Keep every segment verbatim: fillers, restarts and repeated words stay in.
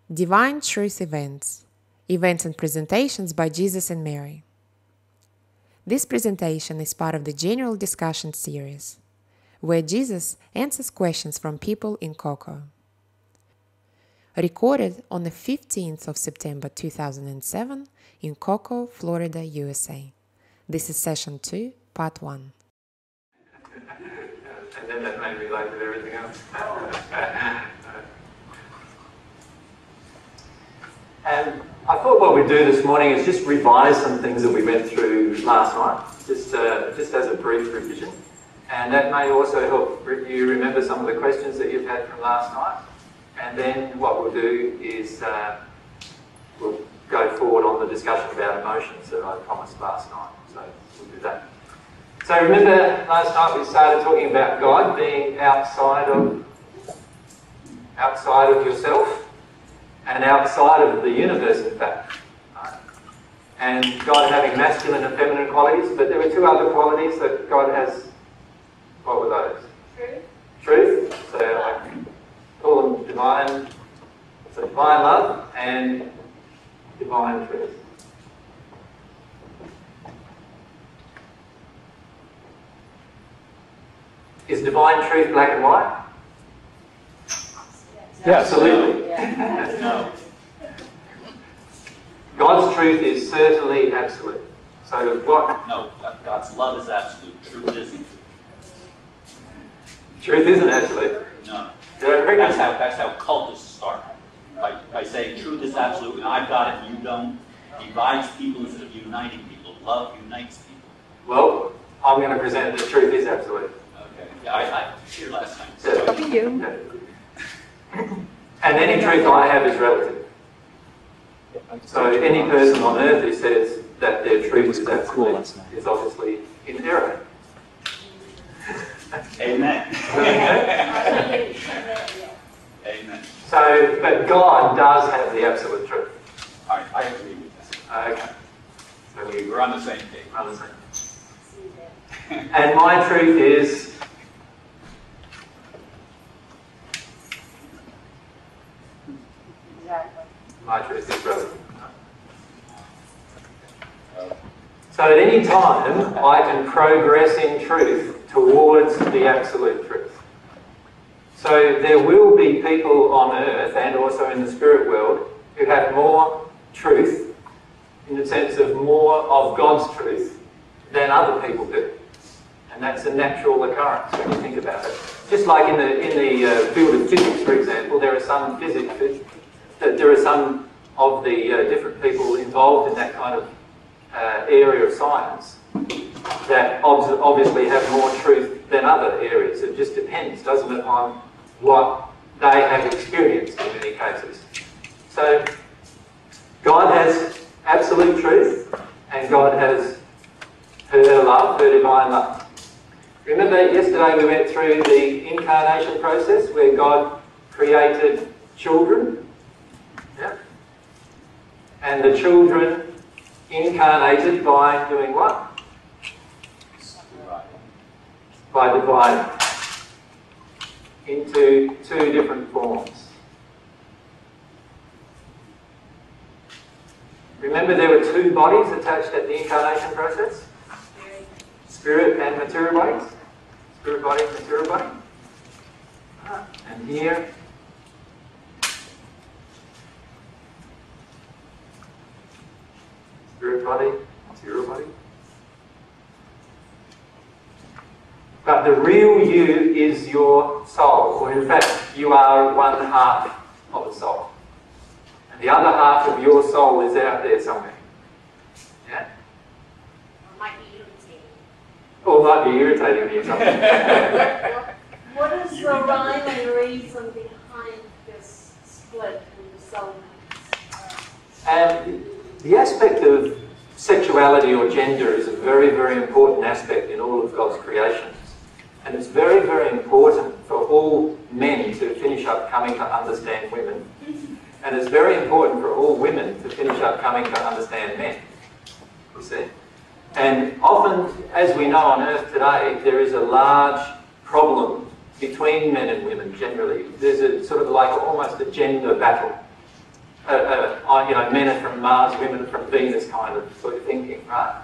Divine Truth Events. Events and presentations by Jesus and Mary. This presentation is part of the General Discussion series, where Jesus answers questions from people in Cocoa. Recorded on the fifteenth of September two thousand seven in Cocoa, Florida, U S A. This is session two, part one. And then that made me like with everything else. And I thought what we'd do this morning is just revise some things that we went through last night, just uh, just as a brief revision. And that may also help you remember some of the questions that you've had from last night. And then what we'll do is uh, we'll go forward on the discussion about emotions that I promised last night. So we'll do that. So remember last night we started talking about God being outside of outside of yourself and outside of the universe, in fact. Right? And God having masculine and feminine qualities, but there were two other qualities that God has. What were those? Truth. Truth. So I call them divine, so divine love and divine truth. Is divine truth black and white? Yeah, absolutely. No. God's truth is certainly absolute. So what? No, God's love is absolute. Truth isn't. Truth isn't absolute. No. That's how, that's how cultists start. By, by saying truth is absolute and I've got it and you don't. Divides people instead of uniting people. Love unites people. Well, I'm going to present that truth is absolute. Okay. Yeah, I, I was here last time. So, Thank you. Okay. And any truth I have is relative. So any person on earth who says that their truth is absolute is obviously in error. Amen. Okay? Amen. So, but God does have the absolute truth. All right, I agree with that. Okay. So we We're on the same page. are the same. And my truth is Exactly. my truth is relative. So at any time, I can progress in truth towards the absolute truth. So there will be people on earth and also in the spirit world who have more truth, in the sense of more of God's truth, than other people do. And that's a natural occurrence when you think about it. Just like in the, in the uh, field of physics, for example, there are some physics, there are some of the uh, different people involved in that kind of uh, area of science that ob obviously have more truth than other areas. It just depends, doesn't it, on what they have experienced in many cases. So God has absolute truth and God has her love, her divine love. Remember yesterday we went through the incarnation process where God created children, yeah? And the children incarnated by doing what? By dividing into two different forms. Remember there were two bodies attached at the incarnation process? Spirit and material bodies. Spirit body and material body. And here, spirit body, material body. But the real you is your soul, or in fact, you are one half of the soul. And the other half of your soul is out there somewhere. Yeah? Or might be irritating. Or might be irritating you something. What is the rhyme and reason behind this split in the soul? And the aspect of sexuality or gender is a very, very important aspect in all of God's creations. And it's very, very important for all men to finish up coming to understand women. And it's very important for all women to finish up coming to understand men. You see? And often, as we know on earth today, there is a large problem between men and women generally. There's a sort of like almost a gender battle. uh, uh, you know, men are from Mars, women are from Venus kind of sort of thinking, right?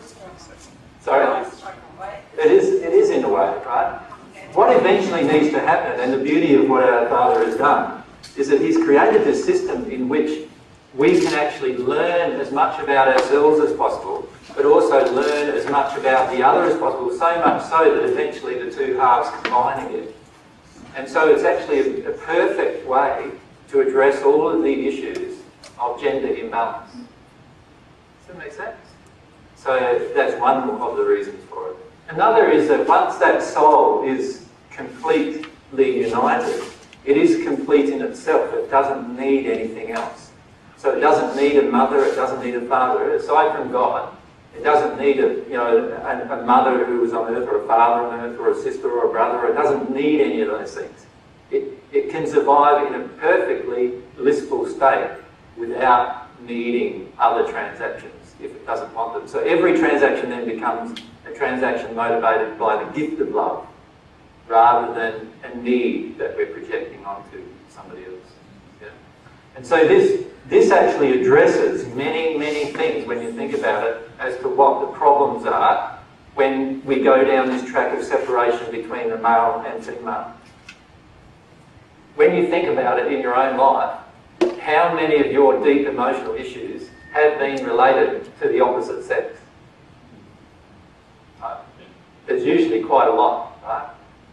Sorry? It is, it is in a way, right? What eventually needs to happen, and the beauty of what our Father has done, is that He's created this system in which we can actually learn as much about ourselves as possible, but also learn as much about the other as possible, so much so that eventually the two halves combine again. And so it's actually a, a perfect way to address all of the issues of gender imbalance. Does that make sense? So that's one of the reasons for it. Another is that once that soul is completely united, it is complete in itself. It doesn't need anything else. So it doesn't need a mother, it doesn't need a father. Aside from God, it doesn't need a, you know, a, a mother who was on earth, or a father on earth, or a sister or a brother. It doesn't need any of those things. It, it can survive in a perfectly blissful state without needing other transactions if it doesn't want them. So every transaction then becomes a transaction motivated by the gift of love, rather than a need that we're projecting onto somebody else. Yeah? And so this, this actually addresses many, many things when you think about it as to what the problems are when we go down this track of separation between the male and female. When you think about it in your own life, how many of your deep emotional issues have been related to the opposite sex? Right? There's usually quite a lot, right?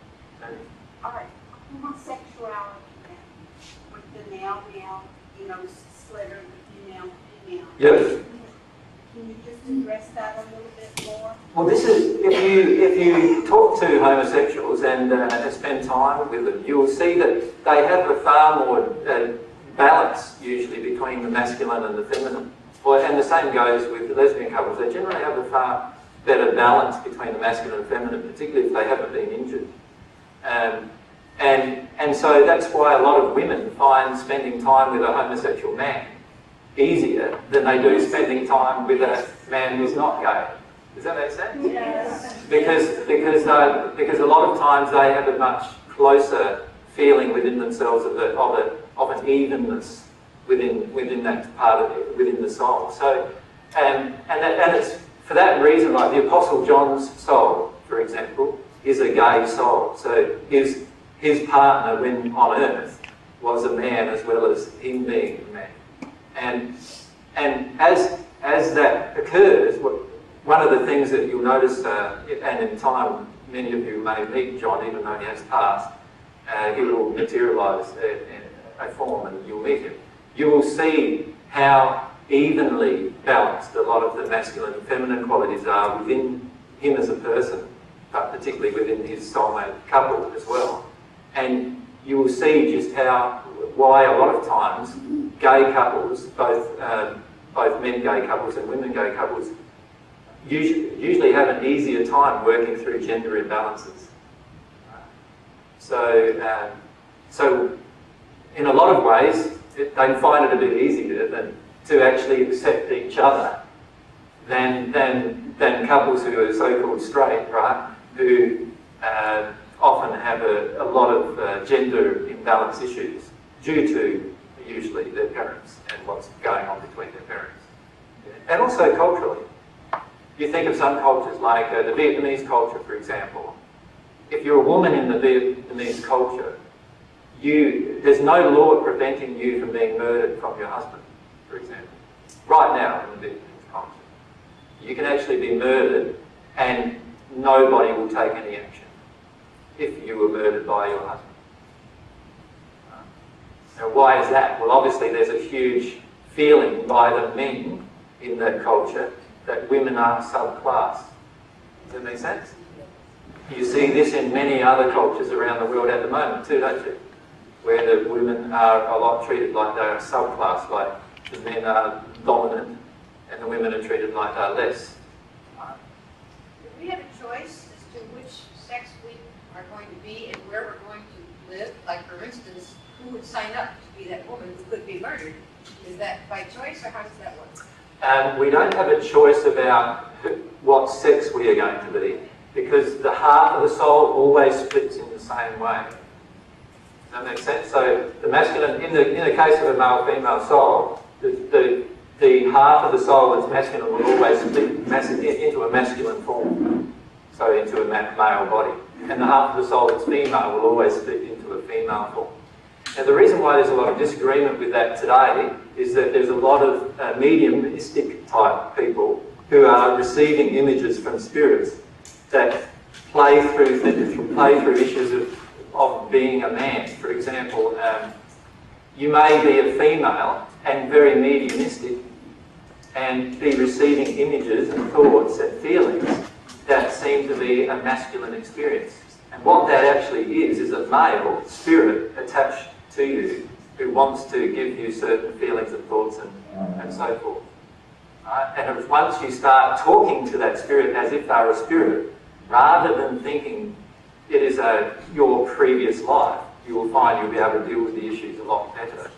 All right, homosexuality then, with the male, male, you know, the split or the female, female. Yes. Can you just address that a little bit more? Well, this is, if you if you talk to homosexuals and uh, spend time with them, you will see that they have a far more uh, balance usually between the masculine and the feminine. Well, and the same goes with the lesbian couples. They generally have a far better balance between the masculine and feminine, particularly if they haven't been injured. Um, and, and so that's why a lot of women find spending time with a homosexual man easier than they do spending time with a man who's not gay. Does that make sense? Yes. Because, because, uh, because a lot of times they have a much closer feeling within themselves of, a, of, a, of an evenness within, within that part of it, within the soul. So, um, and, that, and it's for that reason, like the Apostle John's soul, for example, is a gay soul. So his, his partner when on earth was a man as well as him being a man. And, and as, as that occurs, one of the things that you'll notice, uh, and in time many of you may meet John even though he has passed, uh, he will materialise in a form and you'll meet him. You will see how evenly balanced a lot of the masculine and feminine qualities are within him as a person, but particularly within his soulmate couple as well. And you will see just how, why a lot of times gay couples, both um, both men gay couples and women gay couples, usually, usually have an easier time working through gender imbalances. So, um, so in a lot of ways, it, they find it a bit easier than to actually accept each other than than than couples who are so-called straight, right? Who uh, often have a, a lot of uh, gender imbalance issues due to usually their parents and what's going on between their parents. And also culturally. You think of some cultures like uh, the Vietnamese culture, for example. If you're a woman in the Vietnamese culture, you, there's no law preventing you from being murdered from your husband, for example. Right now in the Vietnamese culture. You can actually be murdered and nobody will take any action if you were murdered by your husband. Now, why is that? Well, obviously there's a huge feeling by the men in that culture that women are subclass. Does that make sense? You see this in many other cultures around the world at the moment too, don't you? Where the women are a lot treated like they are subclass, like the men are dominant and the women are treated like they're less. Do we have a choice as to which sex we are going to be and where we're going to live? Like, for instance, who would sign up to be that woman who could be murdered? Is that by choice, or how does that work? Um, we don't have a choice about what sex we are going to be, because the heart of the soul always splits in the same way. Does that make sense? So the masculine, in the, in the case of a male-female soul, the, the, the half of the soul that's masculine will always split mas into a masculine form, so into a ma male body. And the half of the soul that's female will always split into a female form. Now the reason why there's a lot of disagreement with that today is that there's a lot of uh, mediumistic type people who are receiving images from spirits that play through, play through issues of, of being a man. For example, um, you may be a female and very mediumistic and be receiving images and thoughts and feelings that seem to be a masculine experience. And what that actually is, is a male spirit attached to you who wants to give you certain feelings and thoughts and, and so forth. Right? And if once you start talking to that spirit as if they're a spirit, rather than thinking it is a, your previous life, you will find you'll be able to deal with the issues a lot better.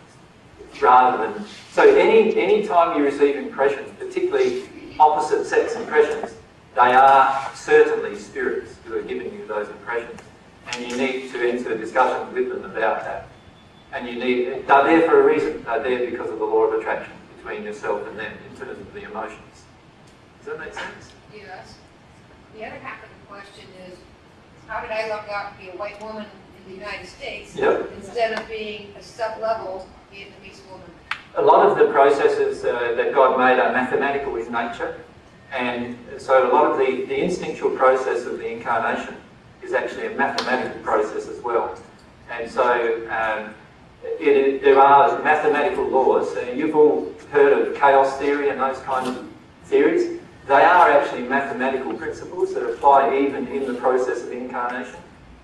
Rather than, so any any time you receive impressions, particularly opposite sex impressions, they are certainly spirits who are giving you those impressions, and you need to enter discussions with them about that. And you need, they're there for a reason. They're there because of the law of attraction between yourself and them in terms of the emotions. Does that make sense? Yes. The other half of the question is, how did I luck out to be a white woman in the United States Yep. instead of being a sub-level Vietnamese woman? A lot of the processes uh, that God made are mathematical in nature, and so a lot of the, the instinctual process of the incarnation is actually a mathematical process as well. And so um, it, it, there are mathematical laws. Uh, you've all heard of chaos theory and those kinds of theories. They are actually mathematical principles that apply even in the process of incarnation.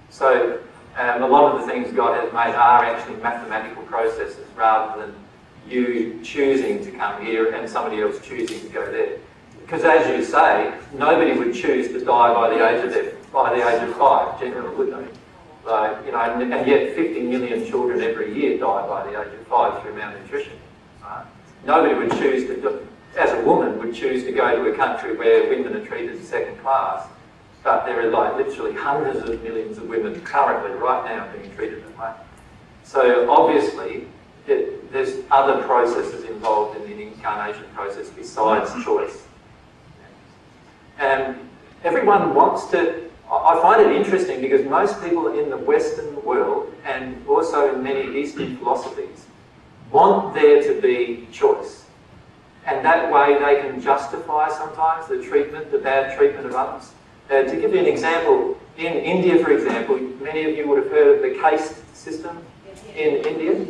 So um, a lot of the things God has made are actually mathematical processes rather than you choosing to come here and somebody else choosing to go there. Because as you say, nobody would choose to die by the age of their, by the age of five, generally, would they? Like, you know, and, and yet fifty million children every year die by the age of five through malnutrition. Right? Nobody would choose to, as a woman, would choose to go to a country where women are treated second class. But there are like literally hundreds of millions of women currently, right now, being treated that way. So obviously, it, there's other processes involved in the incarnation process besides choice. And everyone wants to, I find it interesting because most people in the Western world and also in many Eastern philosophies want there to be choice. And that way they can justify sometimes the treatment, the bad treatment of others. Uh, to give you an example, in India, for example, many of you would have heard of the caste system in India.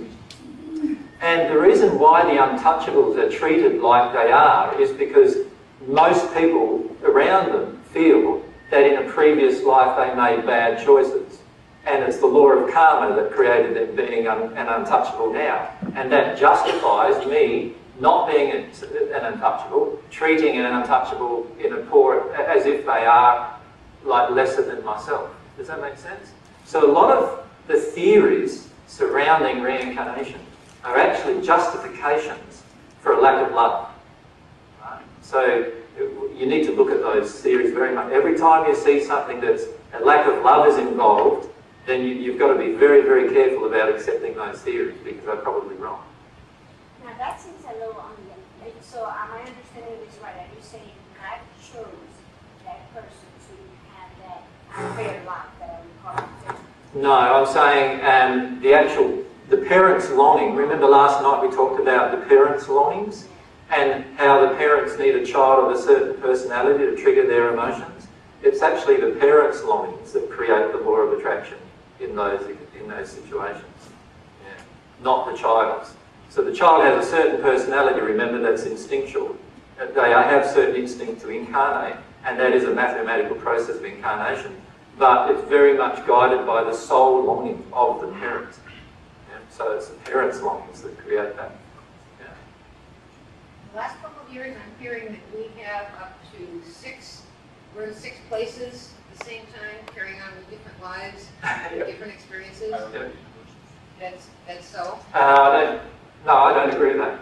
And the reason why the untouchables are treated like they are is because most people around them feel that in a previous life they made bad choices. And it's the law of karma that created them being un an untouchable now. And that justifies me not being an untouchable, treating an untouchable in a poor, as if they are like lesser than myself. Does that make sense? So a lot of the theories surrounding reincarnation are actually justifications for a lack of love. Right? So you need to look at those theories very much. Every time you see something that's a lack of love is involved, then you, you've got to be very, very careful about accepting those theories because they're probably wrong. Now that seems a little on the, so am I understanding this right? Are you saying God chose that person to have that unfair life that I would call it? No, I'm saying um, the actual, the parents' longing. Remember last night we talked about the parents' longings and how the parents need a child of a certain personality to trigger their emotions. It's actually the parents' longings that create the law of attraction in those, in those situations, yeah. Not the child's. So the child has a certain personality, remember, that's instinctual. They have certain instinct to incarnate, and that is a mathematical process of incarnation. But it's very much guided by the soul longing of the parent. Yeah? So it's the parents' longings that create that. Yeah. The last couple of years, I'm hearing that we have up to six, we're in six places at the same time, carrying on with different lives, Yep. different experiences. Yeah. That's, that's so. Uh, I don't, no, I don't agree with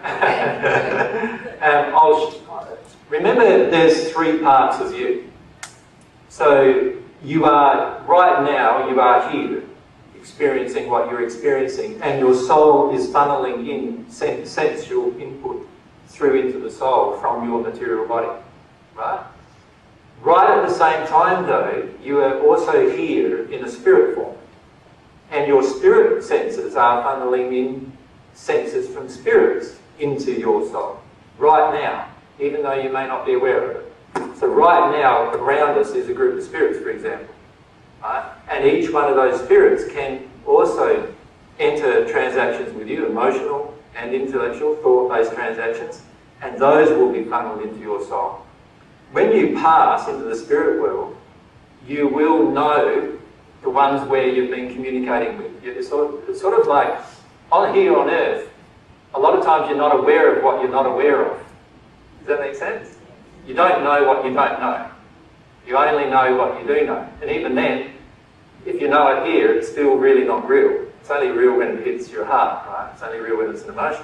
that. um, I'll, remember, there's three parts of you. So you are, right now, you are here, experiencing what you're experiencing, and your soul is funneling in sen sensual input through into the soul from your material body, right? Right at the same time, though, you are also here in a spirit form, and your spirit senses are funneling in senses from spirits into your soul right now, even though you may not be aware of it. So right now, around us is a group of spirits, for example. Right? And each one of those spirits can also enter transactions with you, emotional and intellectual, thought-based transactions, and those will be funneled into your soul. When you pass into the spirit world, you will know the ones where you've been communicating with. It's sort of, it's sort of like, on here on earth, a lot of times you're not aware of what you're not aware of. Does that make sense? You don't know what you don't know. You only know what you do know. And even then, if you know it here, it's still really not real. It's only real when it hits your heart, right? It's only real when it's an emotion.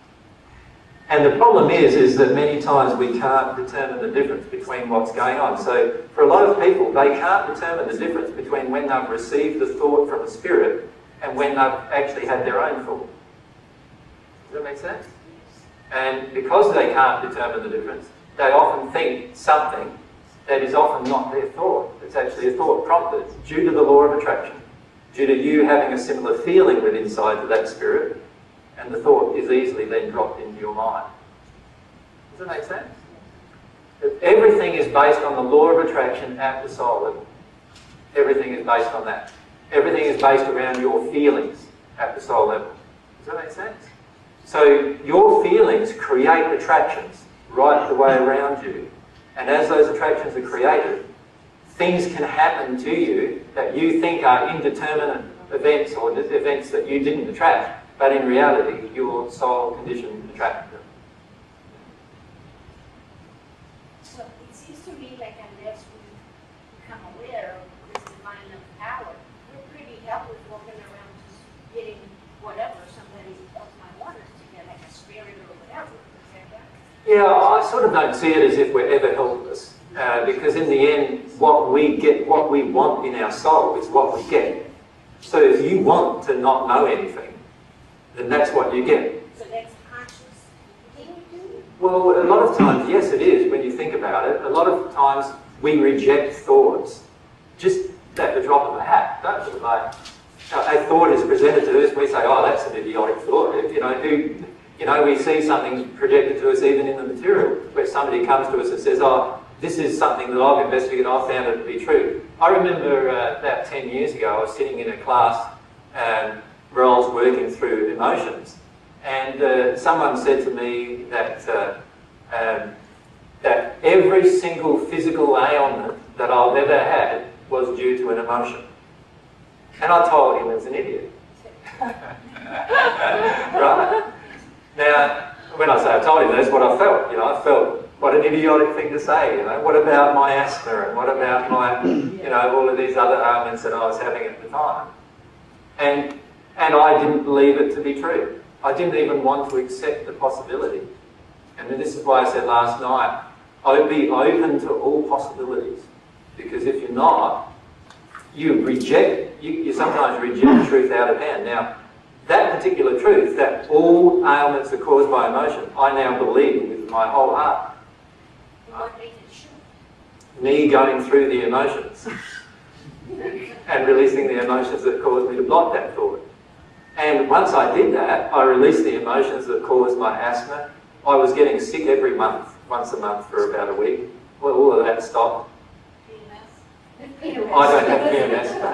And the problem is, is that many times we can't determine the difference between what's going on. So for a lot of people, they can't determine the difference between when they've received the thought from a spirit and when they've actually had their own thought. Does that make sense? And because they can't determine the difference, they often think something that is often not their thought. It's actually a thought prompted due to the law of attraction, due to you having a similar feeling within inside to that spirit, and the thought is easily then dropped into your mind. Does that make sense? Everything is based on the law of attraction at the soul level. Everything is based on that. Everything is based around your feelings at the soul level. Does that make sense? So your feelings create attractions right the way around you. And as those attractions are created, things can happen to you that you think are indeterminate events or events that you didn't attract, but in reality, your soul condition attracted them. So it seems to me like unless we become aware of this divine power, we're pretty helpless walking around just getting whatever somebody else might want us to get, like a spirit or whatever. Yeah, I sort of don't see it as if we're ever helpless, uh, because in the end, what we get, what we want in our soul is what we get. So if you want to not know anything, then that's what you get. So that's conscious thinking? Well, a lot of times, yes, it is, when you think about it. A lot of times we reject thoughts just at the drop of a hat, don't we? Like, a thought is presented to us, we say, oh, that's an idiotic thought. You know, who... You know, we see something projected to us even in the material, where somebody comes to us and says, oh, this is something that I've investigated, I've found it to be true. I remember uh, about ten years ago, I was sitting in a class um, where I was working through emotions, and uh, someone said to me that, uh, um, that every single physical ailment that I've ever had was due to an emotion. And I told him he was an idiot. Right? Now, when I say I told him, that's what I felt. You know, I felt, what an idiotic thing to say. You know, what about my asthma and what about my, you know, all of these other ailments that I was having at the time? And and I didn't believe it to be true. I didn't even want to accept the possibility. And this is why I said last night, I would be open to all possibilities, because if you're not, you reject. You, you sometimes reject truth out of hand. Now, that particular truth, that all ailments are caused by emotion, I now believe with my whole heart. What makes it true? Me going through the emotions and releasing the emotions that caused me to block that thought. And once I did that, I released the emotions that caused my asthma. I was getting sick every month, once a month for about a week. Well, all of that stopped. P M S? I don't have P M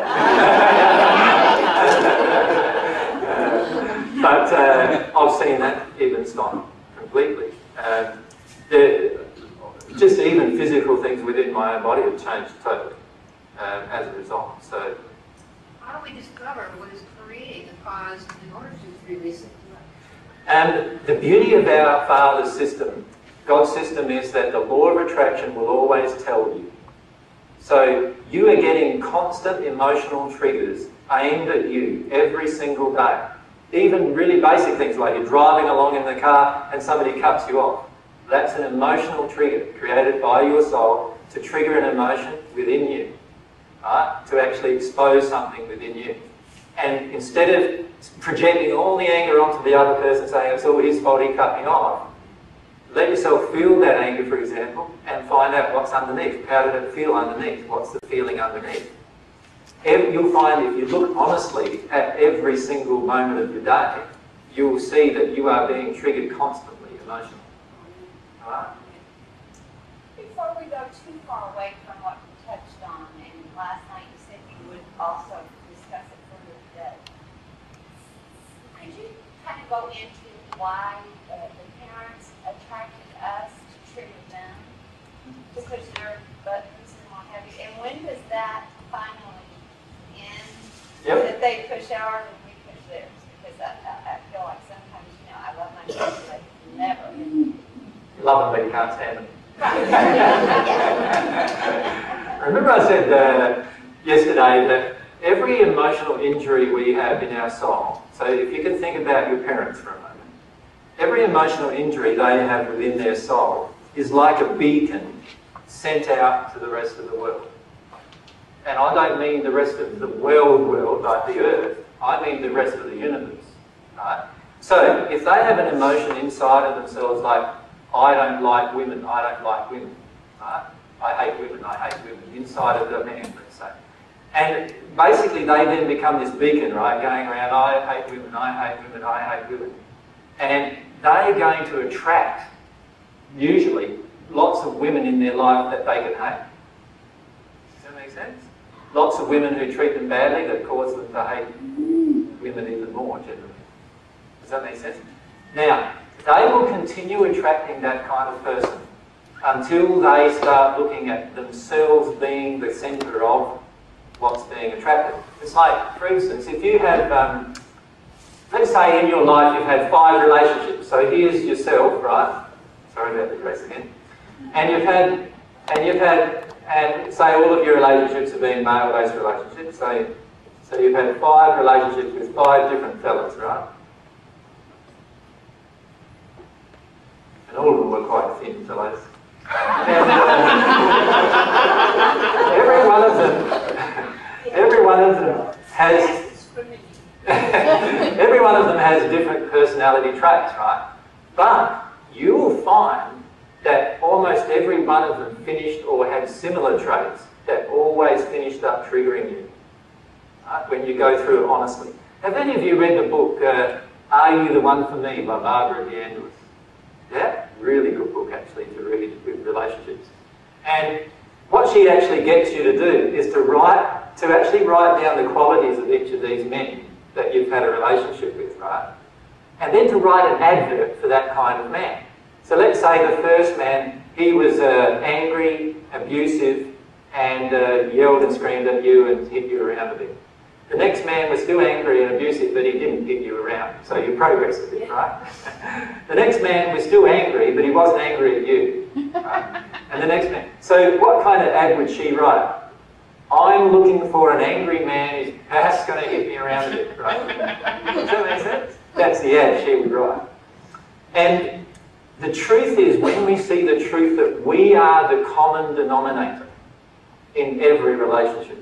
S. But uh, I've seen that even stop completely. Um, the, just even physical things within my own body have changed totally um, as a result. So, how do we discover what is creating the cause in order to release it? and the beauty of our Father's system, God's system, is that the law of attraction will always tell you. So you are getting constant emotional triggers aimed at you every single day. Even really basic things like you're driving along in the car and somebody cuts you off. That's an emotional trigger created by your soul to trigger an emotion within you, right? To actually expose something within you. And instead of projecting all the anger onto the other person, saying it's all his fault, he cut me off, let yourself feel that anger, for example, and find out what's underneath. How did it feel underneath? What's the feeling underneath? You'll find if you look honestly at every single moment of your day, you will see that you are being triggered constantly emotionally. All right? Before we go too far away from what you touched on, and last night you said you would also discuss it further today, could you kind of go into why uh, the parents attracted us to trigger them to push their buttons and what have you, and when does that finally end? Yep. That they push ours and we push theirs? Because I, I, I feel like sometimes, you know, I love my kids, but never. You love them, but you can't stand them. Remember I said uh, yesterday that every emotional injury we have in our soul, so if you can think about your parents for a moment, every emotional injury they have within their soul is like a beacon sent out to the rest of the world. And I don't mean the rest of the world world, like the earth, I mean the rest of the universe. Right? So if they have an emotion inside of themselves like, I don't like women, I don't like women, right? I hate women, I hate women, inside of the man, let's say. And basically they then become this beacon, right, going around, I hate women, I hate women, I hate women. And they're going to attract, usually, lots of women in their life that they can hate. Does that make sense? Lots of women who treat them badly that cause them to hate women even more, generally. Does that make sense? Now, they will continue attracting that kind of person until they start looking at themselves being the centre of what's being attracted. It's like, for instance, if you have, um, let's say in your life you've had five relationships. So here's yourself, right? Sorry about the dress again. And you've had, and you've had, and say all of your relationships have been male-based relationships. So, so you've had five relationships with five different fellas, right? And all of them were quite thin fellows. And, uh, every one of them, every one of them has, every one of them has different personality traits, right? But you will find that almost every one of them finished or had similar traits that always finished up triggering you, right? When you go through it honestly. Have any of you read the book, uh, Are You the One for Me by Barbara DeAngelis? Yeah, really good book actually to read with relationships. And what she actually gets you to do is to write, to actually write down the qualities of each of these men that you've had a relationship with, right? And then to write an advert for that kind of man. So let's say the first man, he was uh, angry, abusive, and uh, yelled and screamed at you and hit you around a bit. The next man was still angry and abusive, but he didn't hit you around, so you progressed a bit, right? The next man was still angry, but he wasn't angry at you, right? And the next man. So what kind of ad would she write? I'm looking for an angry man who's perhaps going to hit me around a bit, right? Does that make sense? That's the ad she would write. And the truth is, when we see the truth that we are the common denominator in every relationship,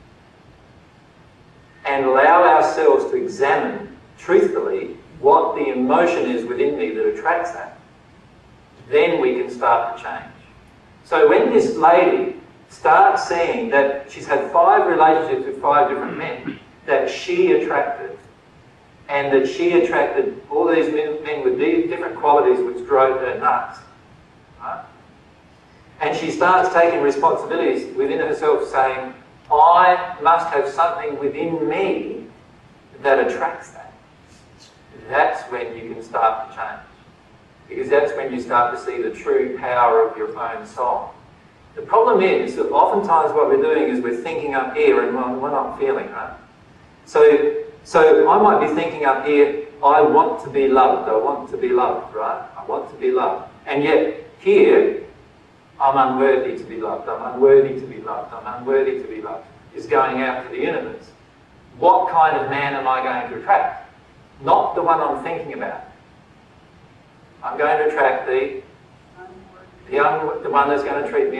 and allow ourselves to examine truthfully what the emotion is within me that attracts that, then we can start to change. So when this lady starts seeing that she's had five relationships with five different men that she attracted, and that she attracted all these men, men with these different qualities which drove her nuts, right? And she starts taking responsibilities within herself, saying, I must have something within me that attracts that. That's when you can start to change. Because that's when you start to see the true power of your own soul. The problem is that oftentimes what we're doing is we're thinking up here and we're not feeling, right? So, so I might be thinking up here, I want to be loved, I want to be loved, right? I want to be loved. And yet, here, I'm unworthy to be loved, I'm unworthy to be loved, I'm unworthy to be loved, is going out to the universe. What kind of man am I going to attract? Not the one I'm thinking about. I'm going to attract the, the, un, the one that's going to treat me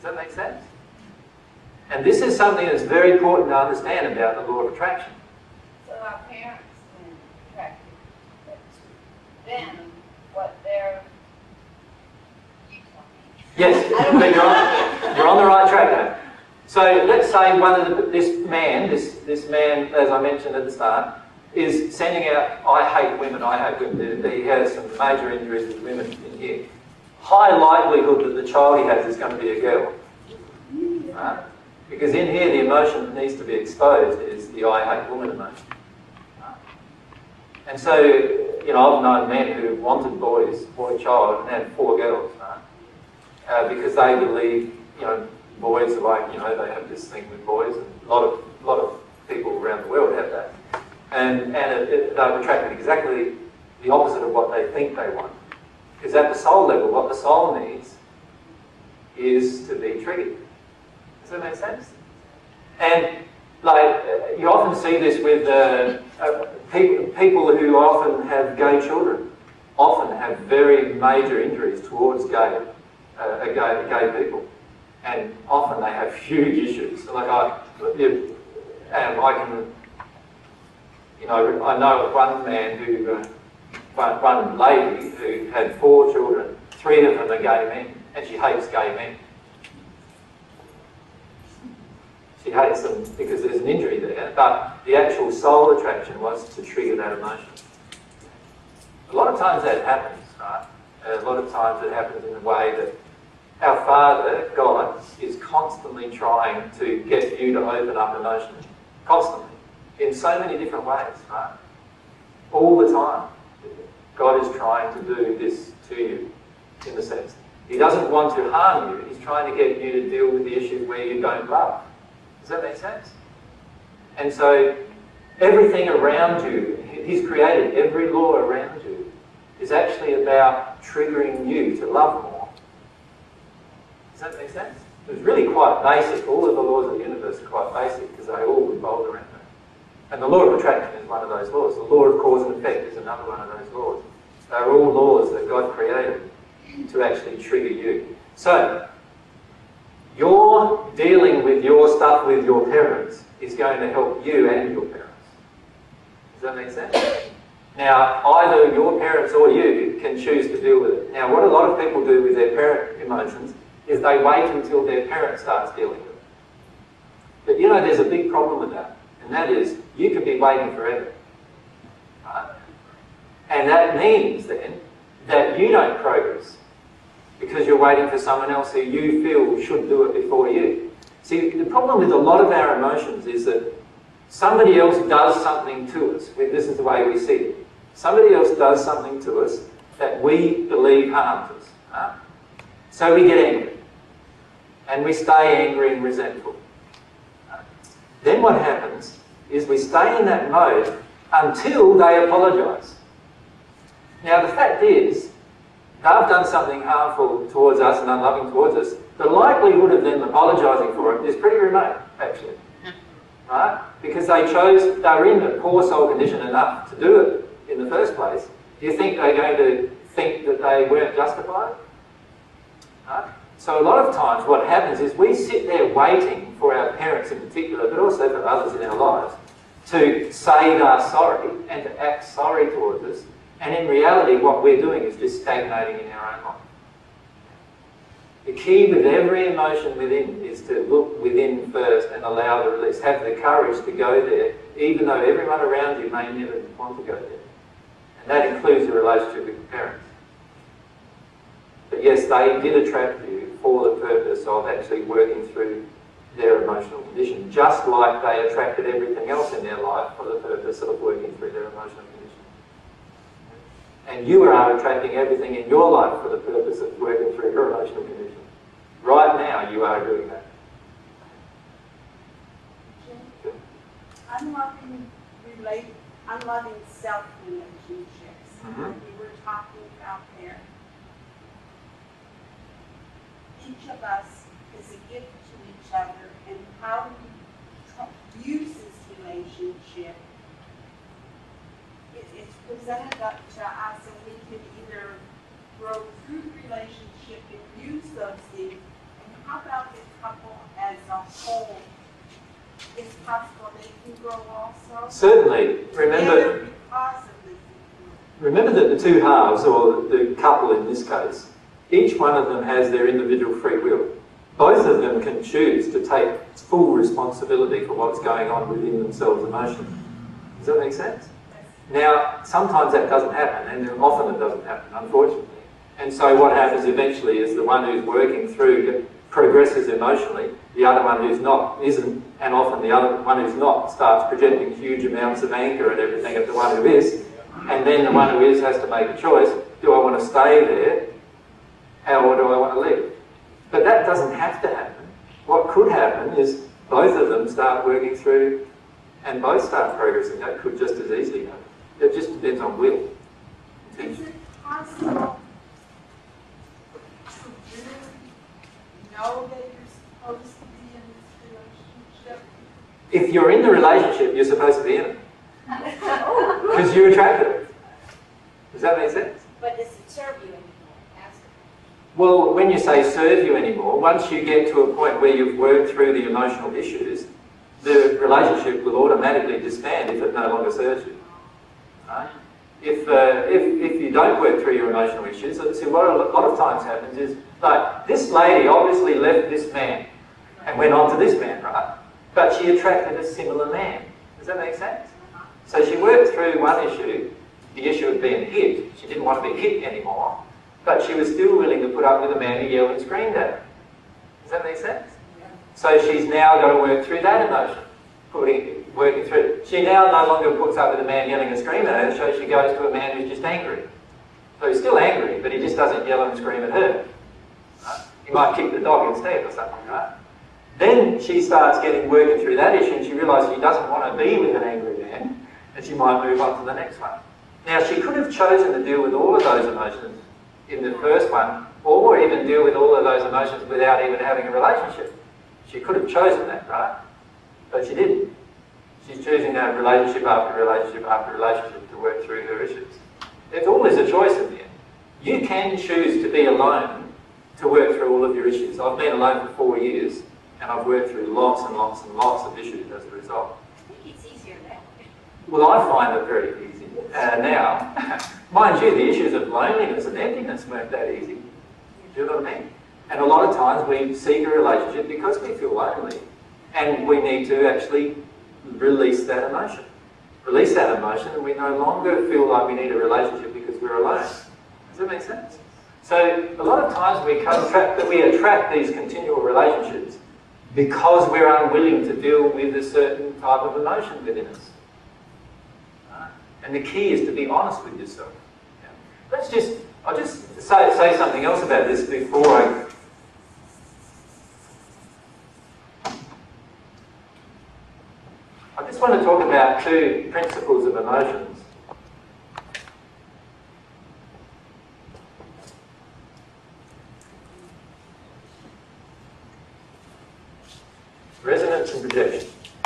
Does that make sense? And this is something that's very important to understand about the law of attraction. So our parents then attracted that to them what they're. You tell me. Yes, but you're on, you're on the right track now. So let's say one of the, this man, this this man, as I mentioned at the start, is sending out, I hate women, I hate women. He has some major injuries with women in here. High likelihood that the child he has is going to be a girl. Right? Because in here the emotion that needs to be exposed is the I hate woman emotion. Right? And so, you know, I've known men who wanted boys, boy child, and had four girls, right? Uh, because they believe, you know, boys are like, you know, they have this thing with boys, and a lot of, a lot of people around the world have that. And, and it, it, they've attracted exactly the opposite of what they think they want. Because at the soul level, what the soul needs is to be triggered. Does that make sense? And like you often see this with uh, uh, people, people who often have gay children, often have very major injuries towards gay, uh, gay, gay people. And often they have huge issues. Like I, you, and I can, you know, I know of one man who, uh, one, one lady who had four children, three of them are gay men, and she hates gay men. She hates them because there's an injury there, but the actual soul attraction was to trigger that emotion. A lot of times that happens, right? A lot of times it happens in a way that our Father, God, is constantly trying to get you to open up emotionally. Constantly. In so many different ways, right? All the time. God is trying to do this to you, in a sense. He doesn't want to harm you. He's trying to get you to deal with the issues where you don't love. Does that make sense? And so, everything around you, He's created every law around you, is actually about triggering you to love more. Does that make sense? It's really quite basic. All of the laws of the universe are quite basic because they all revolve around that. And the law of attraction is one of those laws. The law of cause and effect is another one of those laws. They're all laws that God created to actually trigger you. So, your dealing with your stuff with your parents is going to help you and your parents. Does that make sense? Now, either your parents or you can choose to deal with it. Now, what a lot of people do with their parent emotions is they wait until their parent starts dealing with it. But you know, there's a big problem with that. And that is, you could be waiting forever. Right? And that means then that you don't progress because you're waiting for someone else who you feel should do it before you. See, the problem with a lot of our emotions is that somebody else does something to us. This is the way we see it. Somebody else does something to us that we believe harms us. Right? So we get angry. And we stay angry and resentful. Then what happens is we stay in that mode until they apologise. Now the fact is, they've done something harmful towards us and unloving towards us. The likelihood of them apologising for it is pretty remote, actually. Right? Because they chose, they were in a poor soul condition enough to do it in the first place. Do you think they're going to think that they weren't justified? Right? So a lot of times what happens is we sit there waiting for our parents in particular, but also for others in our lives, to say they're sorry and to act sorry towards us. And in reality, what we're doing is just stagnating in our own life. The key with every emotion within is to look within first and allow the release. Have the courage to go there, even though everyone around you may never want to go there. And that includes your relationship with your parents. But yes, they did attract you for the purpose of actually working through their emotional condition, just like they attracted everything else in their life for the purpose of working through their emotional condition. And you are attracting everything in your life for the purpose of working through your emotional condition. Right now, you are doing that. Okay. Unloving, relate, unloving self-relationships. Mm-hmm. Like we were talking about there. Each of us is a gift to each other, and how we use this relationship, it, it's presented up to us, and we can either grow through the relationship and use those things, and how about the couple as a whole? It's possible they can grow also? Certainly. Remember, Together because of this. remember that the two halves, or the couple in this case, each one of them has their individual free will. Both of them can choose to take full responsibility for what's going on within themselves emotionally. Does that make sense? Now, sometimes that doesn't happen, and often it doesn't happen, unfortunately. And so what happens eventually is the one who's working through progresses emotionally, the other one who's not isn't, and often the other one who's not starts projecting huge amounts of anger and everything at the one who is, and then the one who is has to make a choice: do I want to stay there, or do I want to leave? But that doesn't have to happen. What could happen is both of them start working through and both start progressing. That could just as easily happen. It just depends on will. Is it possible to really know that you're supposed to be in this relationship? If you're in the relationship, you're supposed to be in it. Because you're attracted to it. Does that make sense? But does it serve you anymore? Ask it. Well, when you say serve you anymore, once you get to a point where you've worked through the emotional issues, the relationship will automatically disband if it no longer serves you. Right? If, uh, if, if you don't work through your emotional issues, see what a lot of times happens is, like, this lady obviously left this man and went on to this man, right? But she attracted a similar man. Does that make sense? So she worked through one issue, the issue of being hit. She didn't want to be hit anymore, but she was still willing to put up with a man who yelled and screamed at her. Does that make sense? So she's now got to work through that emotion, putting, working through it. She now no longer puts up with a man yelling and screaming at her, so she goes to a man who's just angry. So he's still angry, but he just doesn't yell and scream at her. Right? He might kick the dog instead or something, right? Then she starts getting working through that issue, and she realises she doesn't want to be with an angry man, and she might move on to the next one. Now, she could have chosen to deal with all of those emotions in the first one, or even deal with all of those emotions without even having a relationship. She could have chosen that, right? But she didn't. She's choosing to have relationship after relationship after relationship to work through her issues. There's always a choice in the end. You can choose to be alone to work through all of your issues. I've been alone for four years, and I've worked through lots and lots and lots of issues as a result. I think it's easier that way. Well, I find it very easy uh, now. Mind you, the issues of loneliness and emptiness weren't that easy. Do you know what I mean? And a lot of times we seek a relationship because we feel lonely, and we need to actually release that emotion. Release that emotion, and we no longer feel like we need a relationship because we're alone. Does that make sense? So a lot of times we contract that we attract these continual relationships because we're unwilling to deal with a certain type of emotion within us. Right? And the key is to be honest with yourself. Yeah. Let's just, I'll just say, say something else about this before I... I just want to talk about two principles of emotions. Resonance and projection.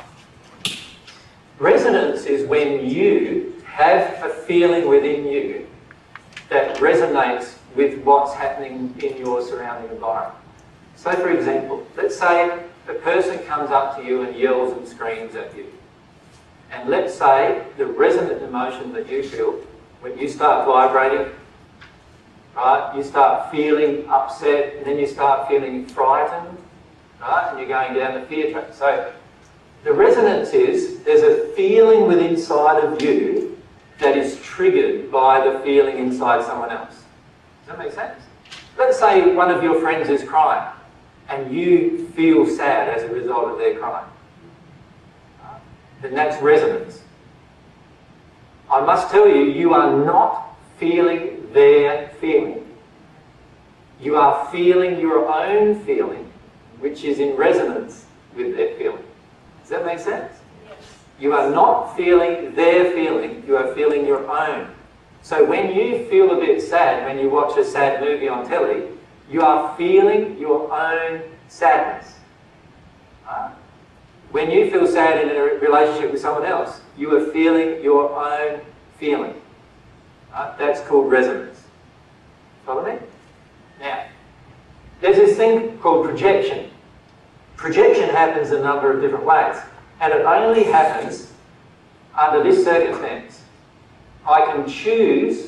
Resonance is when you have a feeling within you that resonates with what's happening in your surrounding environment. So for example, let's say a person comes up to you and yells and screams at you. And let's say the resonant emotion that you feel, when you start vibrating, right, you start feeling upset, and then you start feeling frightened, right, and you're going down the fear track. So the resonance is, there's a feeling within inside of you that is triggered by the feeling inside someone else. Does that make sense? Let's say one of your friends is crying, and you feel sad as a result of their crying. Then that's resonance. I must tell you, you are not feeling their feeling. You are feeling your own feeling, which is in resonance with their feeling. Does that make sense? Yes. You are not feeling their feeling, you are feeling your own. So when you feel a bit sad, when you watch a sad movie on telly, you are feeling your own sadness. Right? When you feel sad in a relationship with someone else, you are feeling your own feeling. Right? That's called resonance. Follow me? Now, There's this thing called projection. Projection happens a number of different ways, and it only happens under this circumstance. I can choose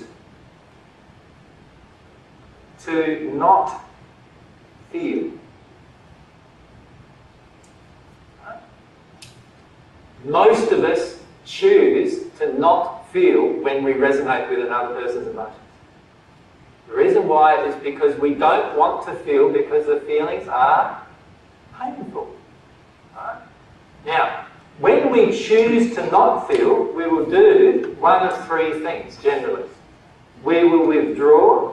to not feel. Most of us choose to not feel when we resonate with another person's emotions. The reason why is because we don't want to feel because the feelings are painful. Right? Now, when we choose to not feel, we will do one of three things generally. We will withdraw.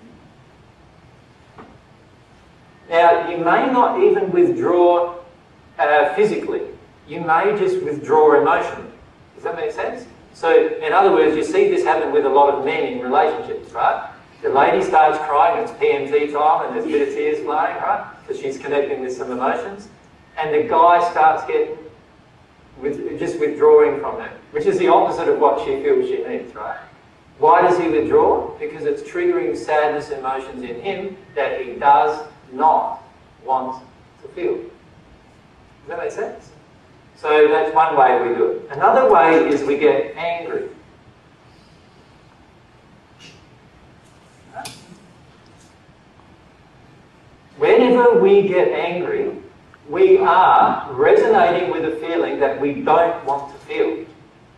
Now, you may not even withdraw uh, physically. You may just withdraw emotionally. Does that make sense? So, in other words, you see this happen with a lot of men in relationships, right? The lady starts crying, it's P M T time, and there's a bit of tears flowing, right? Because she's connecting with some emotions. And the guy starts getting, with, just withdrawing from her, which is the opposite of what she feels she needs, right? Why does he withdraw? Because it's triggering sadness emotions in him that he does not want to feel. Does that make sense? So that's one way we do it. Another way is we get angry. Whenever we get angry, we are resonating with a feeling that we don't want to feel. Do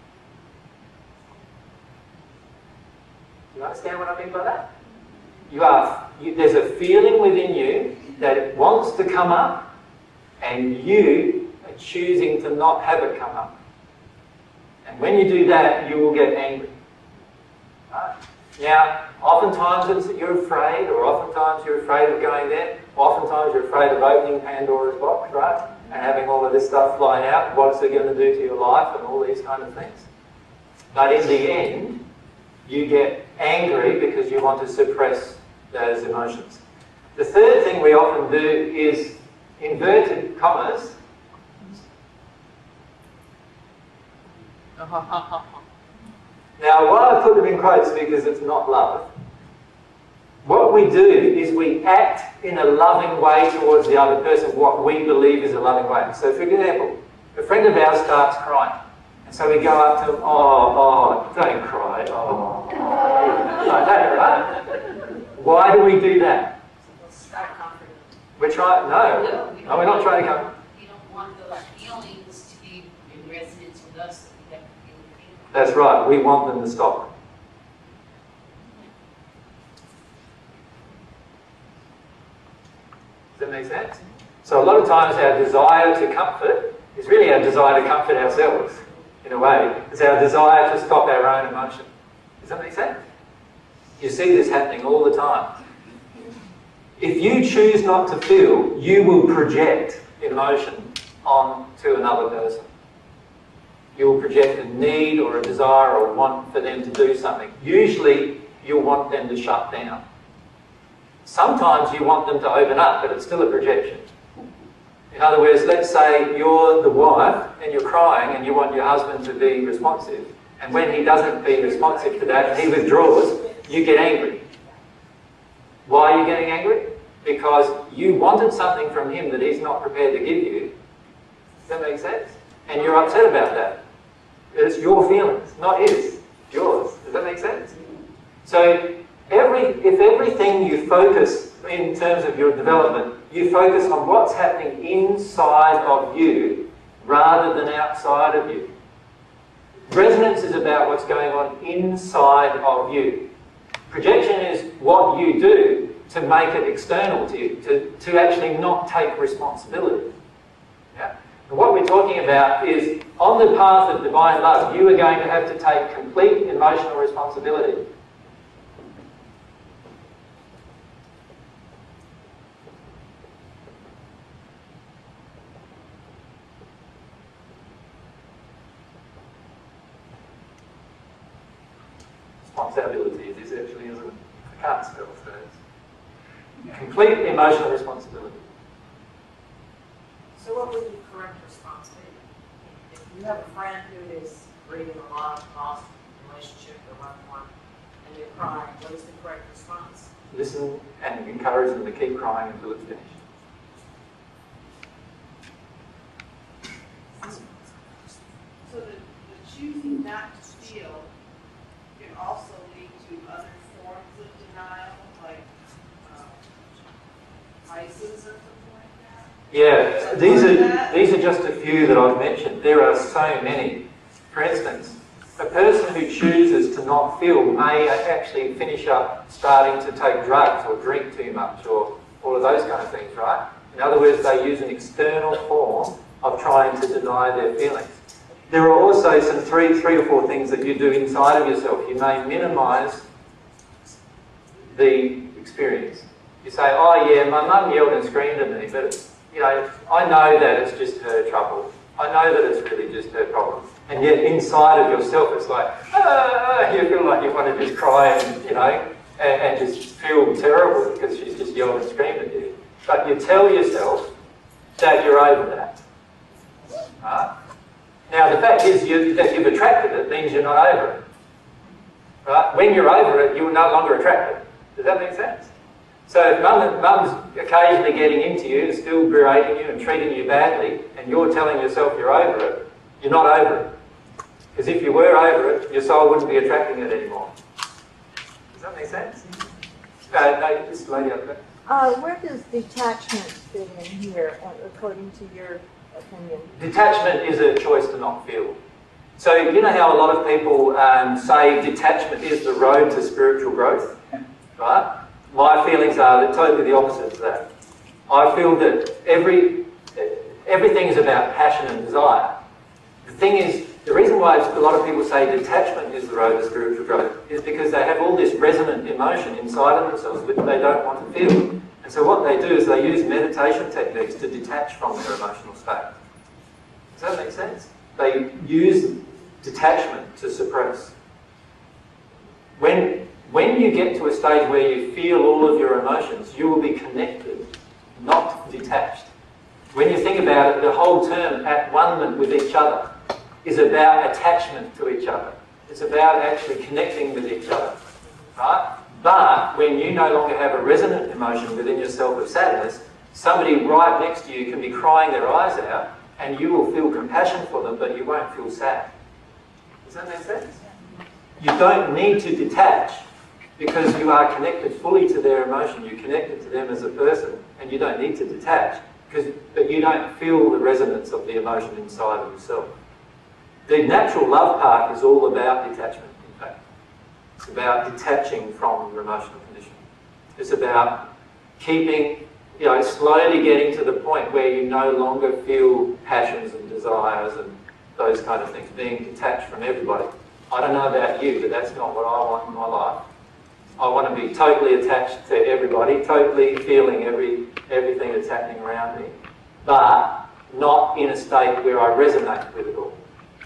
you understand what I mean by that? You are, you, there's a feeling within you that it wants to come up, and you are choosing to not have it come up. And when you do that, you will get angry. Right? Now, oftentimes it's, you're afraid, or oftentimes you're afraid of going there. Oftentimes you're afraid of opening Pandora's box, right? And having all of this stuff flying out. What's it going to do to your life and all these kind of things. But in the end, you get angry because you want to suppress those emotions. The third thing we often do is inverted commas. Now, why I put them in quotes because it's not love. What we do is we act in a loving way towards the other person, what we believe is a loving way. So, for example, a friend of ours starts crying. And so we go up to them, oh, oh, don't cry, oh, oh. Like that, right? Why do we do that? Start comforting. We're trying, no, No, we no, don't we're not trying to come. We don't want those feelings to be in resonance with us that we have to feel the feeling. That's right, we want them to stop. Does that make sense? So a lot of times our desire to comfort is really our desire to comfort ourselves, in a way. It's our desire to stop our own emotion. Does that make sense? You see this happening all the time. If you choose not to feel, you will project emotion onto another person. You will project a need or a desire or a want for them to do something. Usually, you'll want them to shut down. Sometimes you want them to open up, but it's still a projection. In other words, let's say you're the wife and you're crying and you want your husband to be responsive. And when he doesn't be responsive to that and he withdraws, you get angry. Why are you getting angry? Because you wanted something from him that he's not prepared to give you. Does that make sense? And you're upset about that. It's your feelings, not his. It's yours. Does that make sense? So every, if everything you focus in terms of your development, you focus on what's happening inside of you rather than outside of you. Resonance is about what's going on inside of you. Projection is what you do to make it external to you, to, to actually not take responsibility. Yeah? And what we're talking about is, on the path of divine love, you are going to have to take complete emotional responsibility. Responsibility is this actually, isn't it? I can't spell first. Complete emotional responsibility. So what would be correct response be? If you have a friend who is grieving a lot, lost relationship or loved one, and they're crying, what is the correct response? Listen and encourage them to keep crying until it's finished. So the, the choosing not to feel can also lead to other forms of denial, like um, vices or something like that? Yeah, these are, these are just a few that I've mentioned. There are so many. For instance, a person who chooses to not feel may actually finish up starting to take drugs or drink too much or all of those kind of things, right? In other words, they use an external form of trying to deny their feelings. There are also some three, three or four things that you do inside of yourself. You may minimise the experience. You say, oh yeah, my mum yelled and screamed at me, but you know, I know that it's just her trouble. I know that it's really just her problem. And yet inside of yourself it's like, ah, you feel like you want to just cry and, you know, and, and just feel terrible because she's just yelled and screamed at you. But you tell yourself that you're over that. Right? Now the fact is you, that you've attracted it means you're not over it. Right? When you're over it, you're no longer attracted. Does that make sense? So if mum, mum's occasionally getting into you and still berating you and treating you badly, and you're telling yourself you're over it, you're not over it. Because if you were over it, your soul wouldn't be attracting it anymore. Does that make sense? Uh, no, this lady up there. Uh, where does detachment fit in here, uh, according to your opinion? Detachment is a choice to not feel. So you know how a lot of people um, say detachment is the road to spiritual growth, right? My feelings are totally the opposite of that. I feel that every everything is about passion and desire. The thing is, the reason why a lot of people say detachment is the road to spiritual growth is because they have all this resonant emotion inside of themselves which they don't want to feel. And so what they do is they use meditation techniques to detach from their emotional state. Does that make sense? They use detachment to suppress. When, when you get to a stage where you feel all of your emotions, you will be connected, not detached. When you think about it, the whole term at one-ment with each other is about attachment to each other. It's about actually connecting with each other, right? But when you no longer have a resonant emotion within yourself of sadness, somebody right next to you can be crying their eyes out and you will feel compassion for them, but you won't feel sad. Does that make sense? You don't need to detach because you are connected fully to their emotion. You're connected to them as a person and you don't need to detach, because, but you don't feel the resonance of the emotion inside of yourself. The natural love part is all about detachment, in fact. It's about detaching from your emotional condition. It's about keeping, you know, slowly getting to the point where you no longer feel passions and desires and those kind of things, being detached from everybody. I don't know about you, but that's not what I want in my life. I want to be totally attached to everybody, totally feeling every everything that's happening around me, but not in a state where I resonate with it all.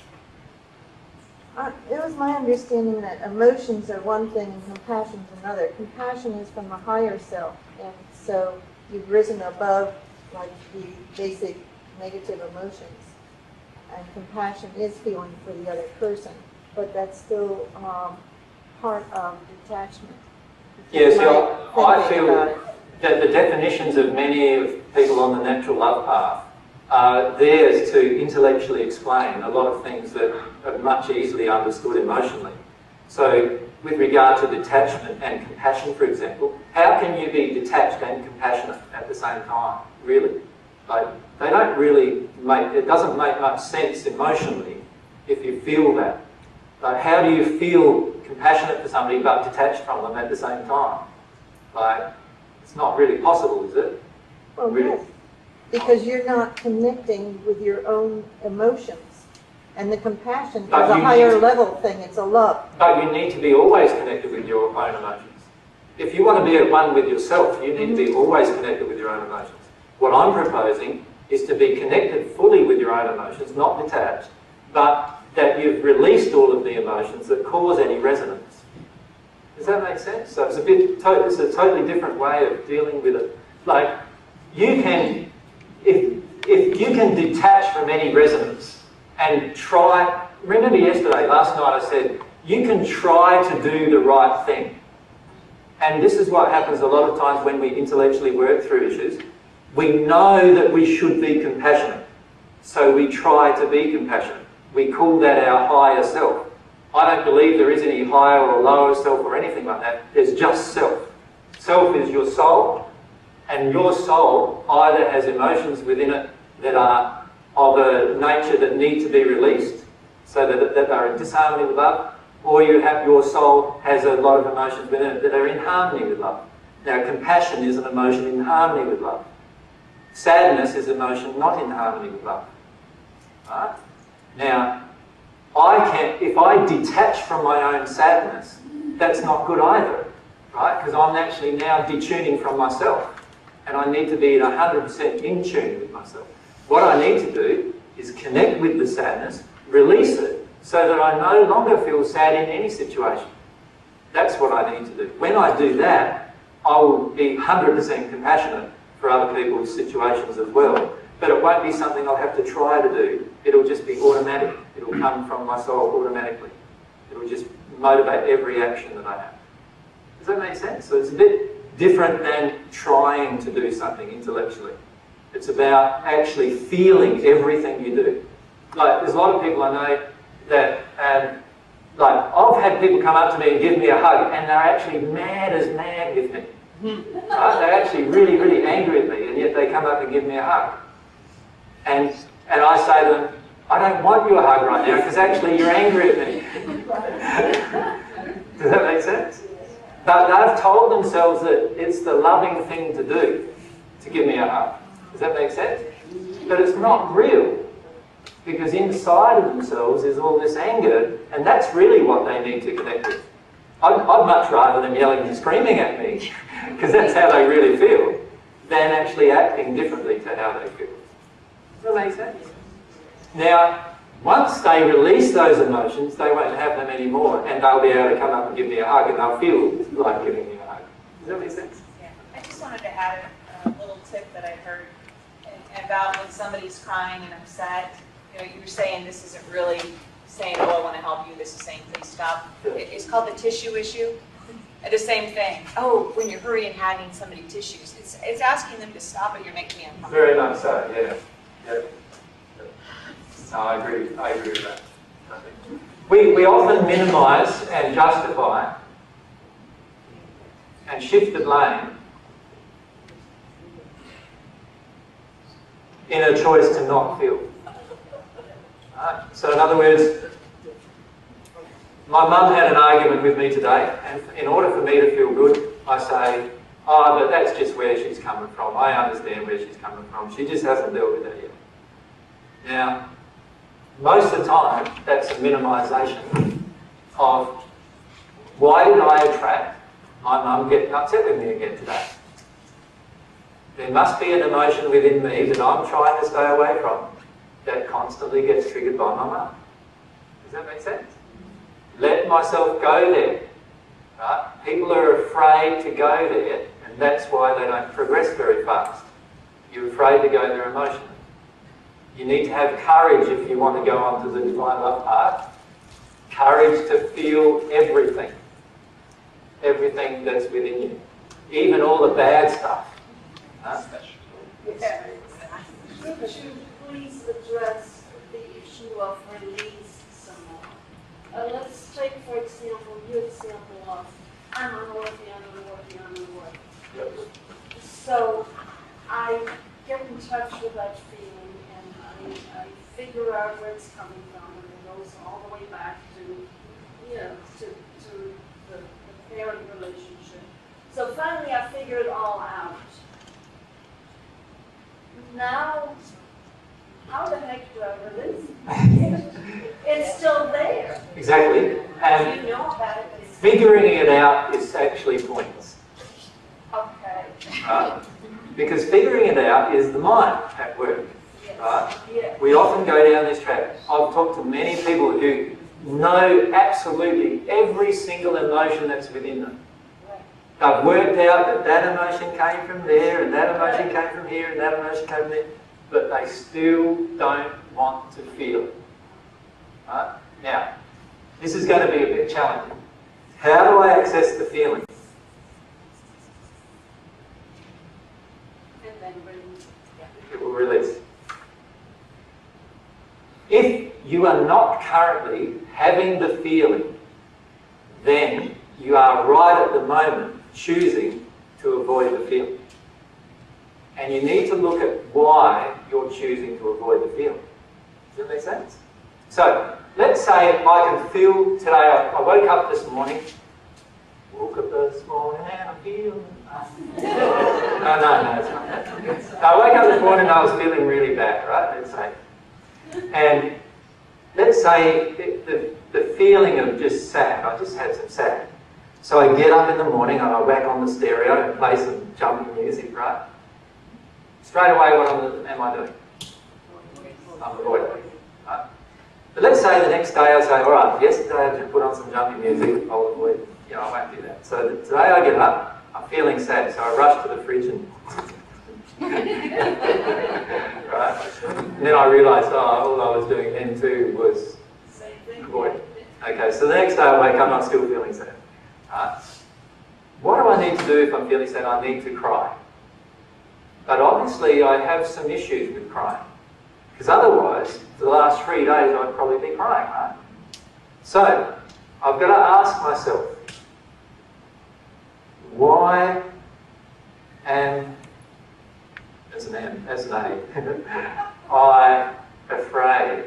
Uh, it was my understanding that emotions are one thing and compassion is another. Compassion is from the higher self, and so you've risen above like the basic negative emotions. And compassion is feeling for the other person, but that's still um, part of detachment. Yes, yeah, so I, I feel that the definitions of many of people on the natural love path are theirs to intellectually explain a lot of things that are much easily understood emotionally. So with regard to detachment and compassion, for example, how can you be detached and compassionate at the same time, really? Like, they don't really make, it doesn't make much sense emotionally if you feel that. Like, how do you feel compassionate for somebody but detached from them at the same time? Like, it's not really possible, is it? Well, really? yes. Because you're not connecting with your own emotions. And the compassion is But a you higher need- level thing, it's a love. But you need to be always connected with your own emotions. If you want to be at one with yourself, you need to be always connected with your own emotions. What I'm proposing is to be connected fully with your own emotions, not detached, but that you've released all of the emotions that cause any resonance. Does that make sense? So it's a bit, to- it's a totally different way of dealing with it. Like, you can, if, if you can detach from any resonance and try, remember yesterday, last night I said, you can try to do the right thing. And this is what happens a lot of times when we intellectually work through issues. We know that we should be compassionate, so we try to be compassionate. We call that our higher self. I don't believe there is any higher or lower self or anything like that. There's just self. Self is your soul, and your soul either has emotions within it that are of a nature that need to be released, so that, that are in disharmony with love, or you have your soul has a lot of emotions within it that are in harmony with love. Now, compassion is an emotion in harmony with love. Sadness is emotion not in harmony with love. Right? Now, I can, if I detach from my own sadness, that's not good either, right? Because I'm actually now detuning from myself, and I need to be one hundred percent in tune with myself. What I need to do is connect with the sadness, release it, so that I no longer feel sad in any situation. That's what I need to do. When I do that, I will be one hundred percent compassionate for other people's situations as well. But it won't be something I'll have to try to do. It'll just be automatic. It'll come from my soul automatically. It'll just motivate every action that I have. Does that make sense? So it's a bit different than trying to do something intellectually. It's about actually feeling everything you do. Like, there's a lot of people I know that, um, like, I've had people come up to me and give me a hug, and they're actually mad as mad with me. Right? They're actually really, really angry at me, and yet they come up and give me a hug. And, and I say to them, I don't want you a hug right now, because actually you're angry at me. Does that make sense? But they've told themselves that it's the loving thing to do, to give me a hug. Does that make sense? But it's not real, because inside of themselves is all this anger, and that's really what they need to connect with. I'd, I'd much rather them yelling and screaming at me, because that's how they really feel, than actually acting differently to how they feel. Does that make sense? Now, once they release those emotions, they won't have them anymore, and they'll be able to come up and give me a hug, and they'll feel like giving me a hug. Does that make sense? Yeah. I just wanted to add a, a little tip that I heard about when somebody's crying and upset. You know, you were saying this isn't really saying, oh, I want to help you. This is saying, please stop. It, it's called the tissue issue. And the same thing. Oh, when you're hurrying handing somebody tissues, it's, it's asking them to stop it. You're making me uncomfortable. Very much so, yeah. Yeah. No, I agree. I agree with that. We, we often minimise and justify and shift the blame in a choice to not feel. Right? So in other words, my mum had an argument with me today, and in order for me to feel good, I say, oh, but that's just where she's coming from. I understand where she's coming from. She just hasn't dealt with it yet. Now, most of the time, that's a minimisation of why did I attract my mum getting upset with me again today? There must be an emotion within me that I'm trying to stay away from that constantly gets triggered by my mum. Does that make sense? Let myself go there. Right? People are afraid to go there, and that's why they don't progress very fast. You're afraid to go there emotionally. You need to have courage if you want to go on to the divine love path. Courage to feel everything. Everything that's within you. Even all the bad stuff. Huh? Yeah. Could you please address the issue of release some more? Uh, let's take, for example, your example of I'm unworthy, I'm unworthy, I'm unworthy. Yep. So I get in touch with that feeling, and I, I figure out where it's coming from, and it goes all the way back to, you know, to, to the, the parent relationship. So finally I figure it all out. Now, how the heck do I release it? It's still there. Exactly. And You know about it, but it's figuring it out is actually pointless. okay. Right? Because figuring it out is the mind at work. Yes. Right? Yeah. We often go down this track. I've talked to many people who know absolutely every single emotion that's within them. They've worked out that that emotion came from there, and that emotion came from here, and that emotion came from there, but they still don't want to feel it. Right? Now, This is going to be a bit challenging. How do I access the feeling? And then release. It will release. If you are not currently having the feeling, then you are right at the moment choosing to avoid the feeling. And you need to look at why you're choosing to avoid the feeling. Does that make sense? So, let's say I can feel today, I, I woke up this morning, woke up this morning and I'm feeling... no, no, no, it's not that. I woke up this morning and I was feeling really bad, right? Let's say. And let's say the, the, the feeling of just sad, I just had some sad. So I get up in the morning and I whack on the stereo and play some jumping music, right? Straight away, what am, am I doing? I'm avoiding. Right? But let's say the next day I say, all right, yesterday I just put on some jumping music, I'll avoid, you know, I won't do that. So today I get up, I'm feeling sad, so I rush to the fridge and right? And then I realised, oh, all I was doing then too was avoid. Okay, so the next day I wake up and I'm still feeling sad. Right? What do I need to do if I'm feeling sad? I need to cry. But obviously I have some issues with crying. Because otherwise, for the last three days I'd probably be crying, right? So, I've got to ask myself, why am, as an M, as an A, I afraid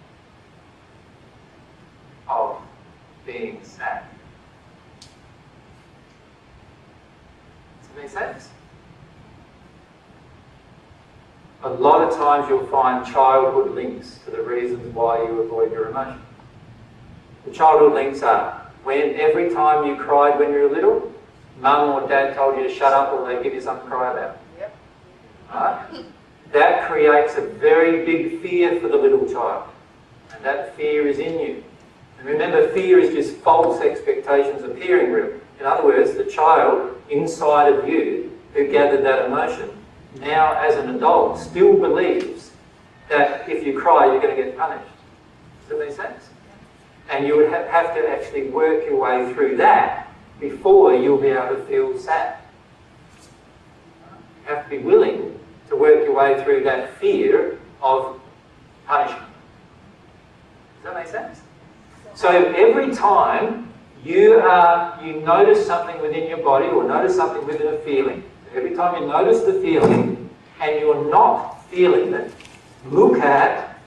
of being sad? Does it make sense? A lot of times you'll find childhood links to the reasons why you avoid your emotion. The childhood links are when every time you cried when you were little, mum or dad told you to shut up or they give you something to cry about. Yep. Right? That creates a very big fear for the little child. And that fear is in you. And remember, fear is just false expectations appearing real. In other words, the child inside of you who gathered that emotion now as an adult still believes that if you cry you're going to get punished. Does that make sense? And you would ha have to actually work your way through that before you'll be able to feel sad. You have to be willing to work your way through that fear of punishment. Does that make sense? So every time you, are, you notice something within your body or notice something within a feeling, every time you notice the feeling and you're not feeling it, look at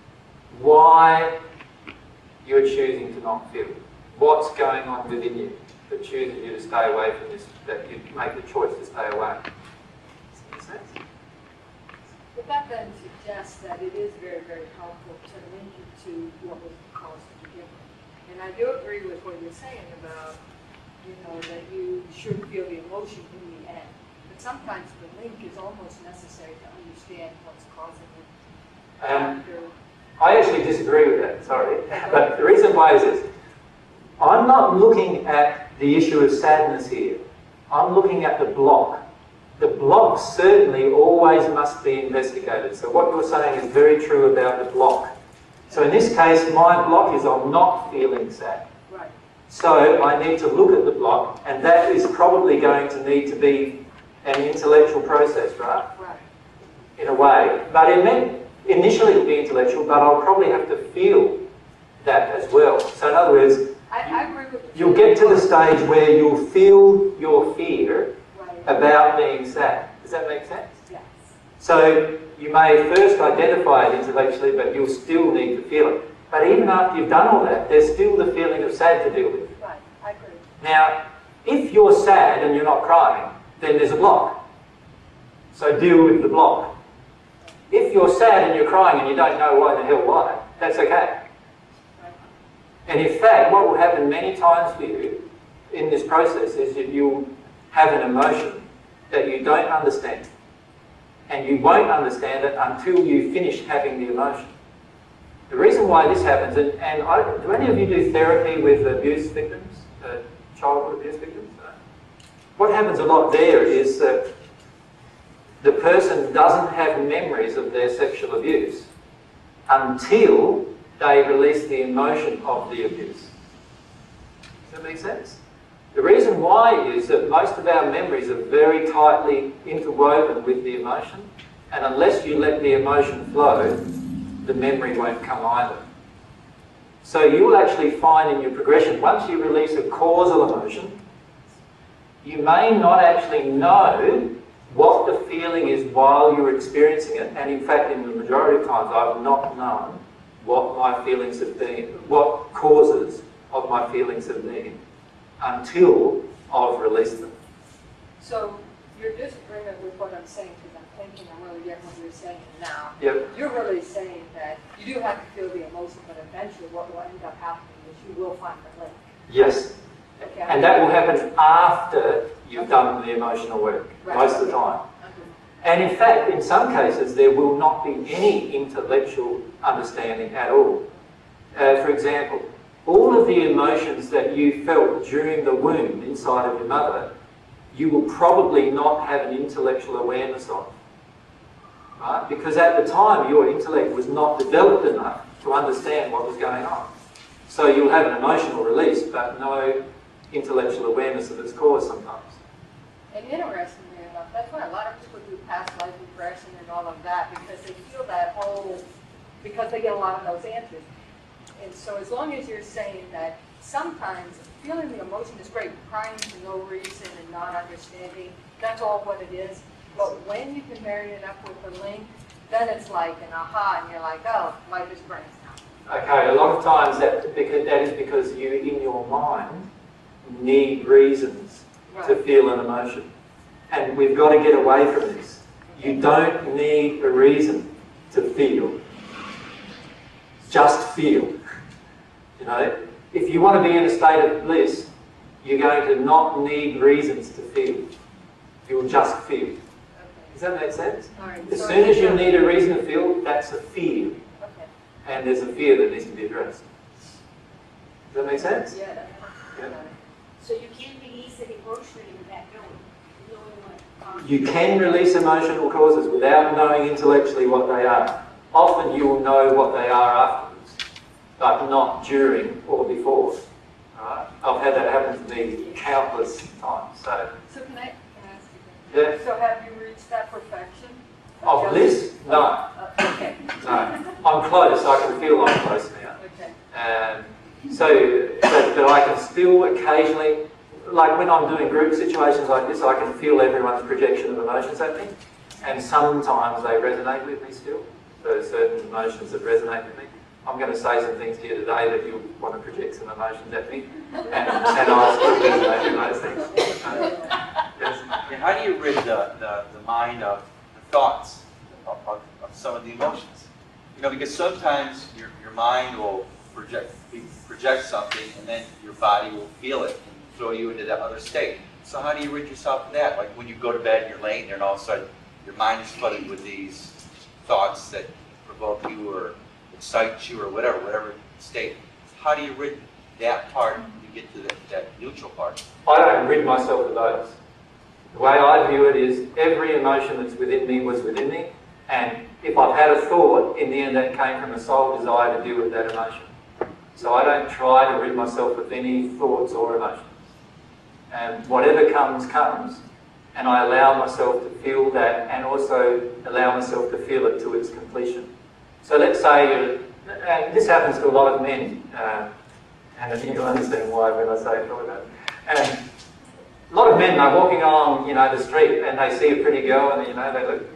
why you're choosing to not feel it. What's going on within you that chooses you to stay away from this, that you make the choice to stay away. Does that make sense? But that then suggests that it is very, very helpful to link it to what was the cause to begin with. And I do agree with what you're saying about, you know, that you should feel the emotion in the end. But sometimes the link is almost necessary to understand what's causing it. Um, I actually disagree with that, sorry. But the reason why is this. I'm not looking at the issue of sadness here. I'm looking at the block. The block certainly always must be investigated. So what you're saying is very true about the block. So in this case, my block is I'm not feeling sad. Right. So I need to look at the block, and that is probably going to need to be an intellectual process, right? Right. In a way. But it meant initially it'll be intellectual, but I'll probably have to feel that as well. So in other words, I, I agree with you. You'll get to the stage where you'll feel your fear Right. about being sad. Does that make sense? Yes. So you may first identify it intellectually, but you'll still need to feel it. But even after you've done all that, there's still the feeling of sad to deal with. Right. I agree. Now, if you're sad and you're not crying, then there's a block. So deal with the block. If you're sad and you're crying and you don't know why the hell why, that's okay. And in fact, what will happen many times for you in this process is that you'll have an emotion that you don't understand. And you won't understand it until you finish having the emotion. The reason why this happens, and, and I, do any of you do therapy with abuse victims, uh, childhood abuse victims? No? What happens a lot there is that the person doesn't have memories of their sexual abuse until they release the emotion of the abuse. Does that make sense? The reason why is that most of our memories are very tightly interwoven with the emotion, and unless you let the emotion flow, the memory won't come either. So you will actually find in your progression, once you release a causal emotion, you may not actually know what the feeling is while you're experiencing it, and in fact in the majority of times I've not known what my feelings have been, what causes of my feelings have been, until I've released them. So your disagreement with what I'm saying, because I'm thinking I'm really getting what you're saying now. Yep. You're really saying that you do have to feel the emotion, but eventually what will end up happening is you will find the link. Yes. Okay. And that will happen after you've done the emotional work, Right. most of the time. And in fact, in some cases, there will not be any intellectual understanding at all. Uh, for example, all of the emotions that you felt during the womb inside of your mother, you will probably not have an intellectual awareness of. Right? Because at the time, your intellect was not developed enough to understand what was going on. So you'll have an emotional release, but no intellectual awareness of its cause sometimes. And interestingly enough, that's why a lot of people do past life regression and all of that, because they feel that whole, because they get a lot of those answers. And so as long as you're saying that sometimes feeling the emotion is great, crying for no reason and not understanding, that's all what it is. But when you can marry it up with a link, then it's like an aha, and you're like, oh, life is great now. Okay, a lot of times that, because, that is because you, in your mind, need reasons Right. to feel an emotion. And we've got to get away from this. You don't need a reason to feel. Just feel. You know, if you want to be in a state of bliss, you're going to not need reasons to feel. You'll just feel. Okay. Does that make sense? All right. As So soon as you it's- need a reason to feel, that's a fear. Okay. And there's a fear that needs to be addressed. Does that make sense? Yeah. That, Yeah. So you can't release it emotionally without knowing, knowing what. um, You can release emotional causes without knowing intellectually what they are. Often you will know what they are afterwards, but not during or before. Right? I've had that happen to me countless times. So, So can I, can I ask you that? yeah. So have you reached that perfection? Of bliss? No. Uh, okay. No. I'm close. I can feel I'm close now. Okay. Um, so, but, but I can still occasionally, like when I'm doing group situations like this, I can feel everyone's projection of emotions at me. And sometimes they resonate with me still. There are certain emotions that resonate with me. I'm going to say some things here today that you'll want to project some emotions at me. And, and I'll still resonate with those things. Uh, yes. And how do you rid the, the, the mind of the thoughts of, of, of some of the emotions? You know, because sometimes your, your mind will project, project something and then your body will feel it and throw you into that other state. So how do you rid yourself of that? Like when you go to bed and you're laying there and all of a sudden your mind is flooded with these thoughts that provoke you or excite you or whatever, whatever state. How do you rid that part when you get to the, that neutral part? I don't rid myself of those. The way I view it is every emotion that's within me was within me, and if I've had a thought, in the end that came from a soul desire to deal with that emotion. So I don't try to rid myself of any thoughts or emotions. And whatever comes, comes, and I allow myself to feel that and also allow myself to feel it to its completion. So let's say, uh, and this happens to a lot of men, uh, and I think you'll understand why when I say it like that. And a lot of men are walking along, you know, the street and they see a pretty girl and, you know, they look,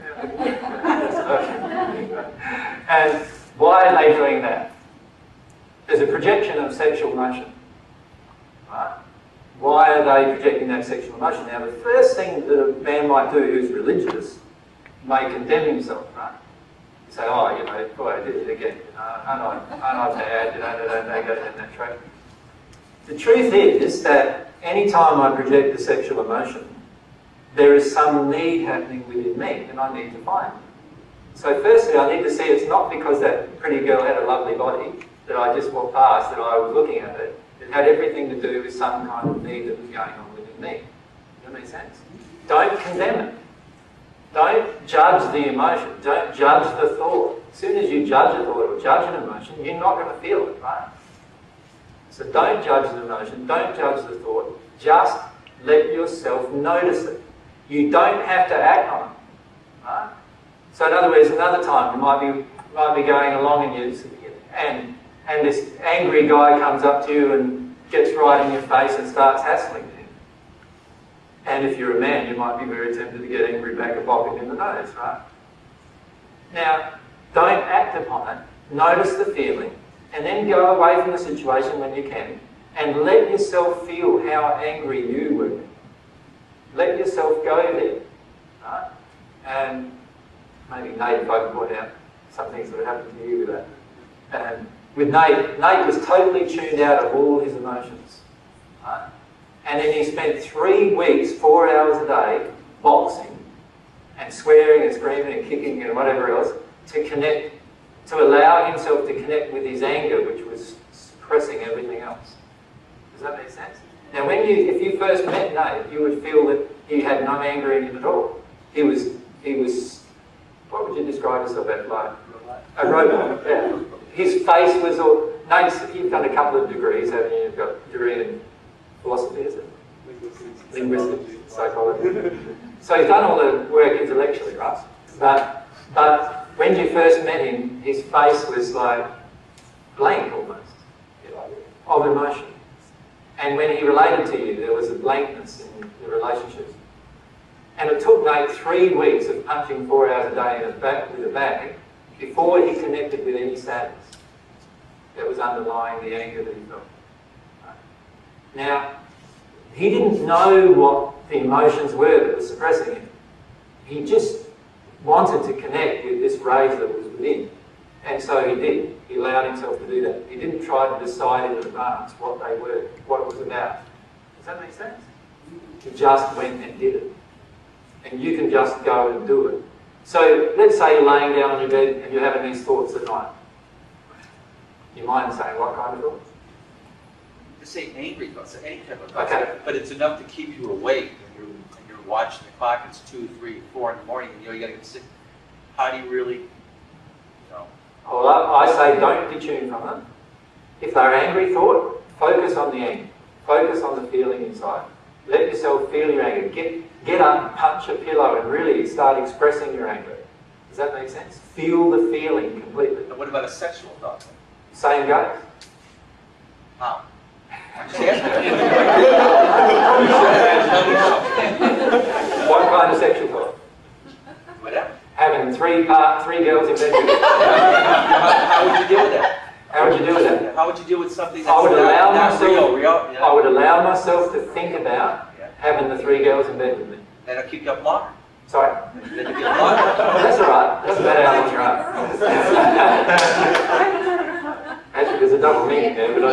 and why are they doing that? There's a projection of sexual emotion, right? Why are they projecting that sexual emotion? Now, the first thing that a man might do who's religious may condemn himself, right? You say, oh, you know, boy, I did it again, you know, aren't I, aren't I bad, you know, they don't go down that track. The truth is that any time I project a sexual emotion, there is some need happening within me, and I need to find it. So firstly, I need to see it's not because that pretty girl had a lovely body that I just walked past, that I was looking at it. It had everything to do with some kind of need that was going on within me. Does that make sense? Don't condemn it. Don't judge the emotion. Don't judge the thought. As soon as you judge a thought or judge an emotion, you're not going to feel it, right? So don't judge the emotion, don't judge the thought, just let yourself notice it. You don't have to act on it. Right? So in other words, another time you might be might be going along and you and and this angry guy comes up to you and gets right in your face and starts hassling you. And if you're a man, you might be very tempted to get angry back and bop him in the nose, right? Now, don't act upon it. Notice the feeling, and then go away from the situation when you can, and let yourself feel how angry you were. Let yourself go there, right? And maybe Nate, if I can point out some things that happened to you with that. And with Nate, Nate was totally tuned out of all his emotions, right? And then he spent three weeks, four hours a day, boxing and swearing and screaming and kicking and whatever else to connect, to allow himself to connect with his anger, which was suppressing everything else. Does that make sense? Now, when you, if you first met Nate, you would feel that he had no anger in him at all. He was, he was, what would you describe yourself as like? A robot. Yeah. His face was all. Nate's, you've done a couple of degrees, haven't you? You've got a degree in philosophy, is it? Linguistics, psychology. So he's done all the work intellectually, right? But, but when you first met him, his face was like blank almost, you know, of emotion. And when he related to you, there was a blankness in the relationship. And it took Nate three weeks of punching four hours a day in his back with a bag before he connected with any sadness that was underlying the anger that he felt. Right? Now, he didn't know what the emotions were that were suppressing him. He just wanted to connect with this rage that was within. And so he did. He allowed himself to do that. He didn't try to decide in advance what they were, what it was about. Does that make sense? He just went and did it. And you can just go and do it. So let's say you're laying down on your bed and you're having these thoughts at night. Your mind's saying what kind of thoughts? Just say angry thoughts, any type of thoughts. Okay. But it's enough to keep you awake when you're, when you're watching the clock. It's two, three, four in the morning, and you know you got to get sick. How do you really, you know? Well, I, I say don't detune from them. If they're angry thought, focus on the anger. Focus on the feeling inside. Let yourself feel your anger. Get, get up, punch a pillow, and really start expressing your anger. Does that make sense? Feel the feeling completely. And what about a sexual thought? Same goes. How? I'm just asking. What kind of sexual thought? Whatever. Having three part, three girls in bed with you. how, how would you deal with that? How would you deal with that? How would you deal with something that's I would allow not, not myself, real? real you know? I would allow myself to think about yeah. having the three girls in bed with me. That'll keep you up longer. Sorry? That'll keep you up longer. Well, that's all right. Doesn't matter how long you're up. Actually, there's a double meaning there, but I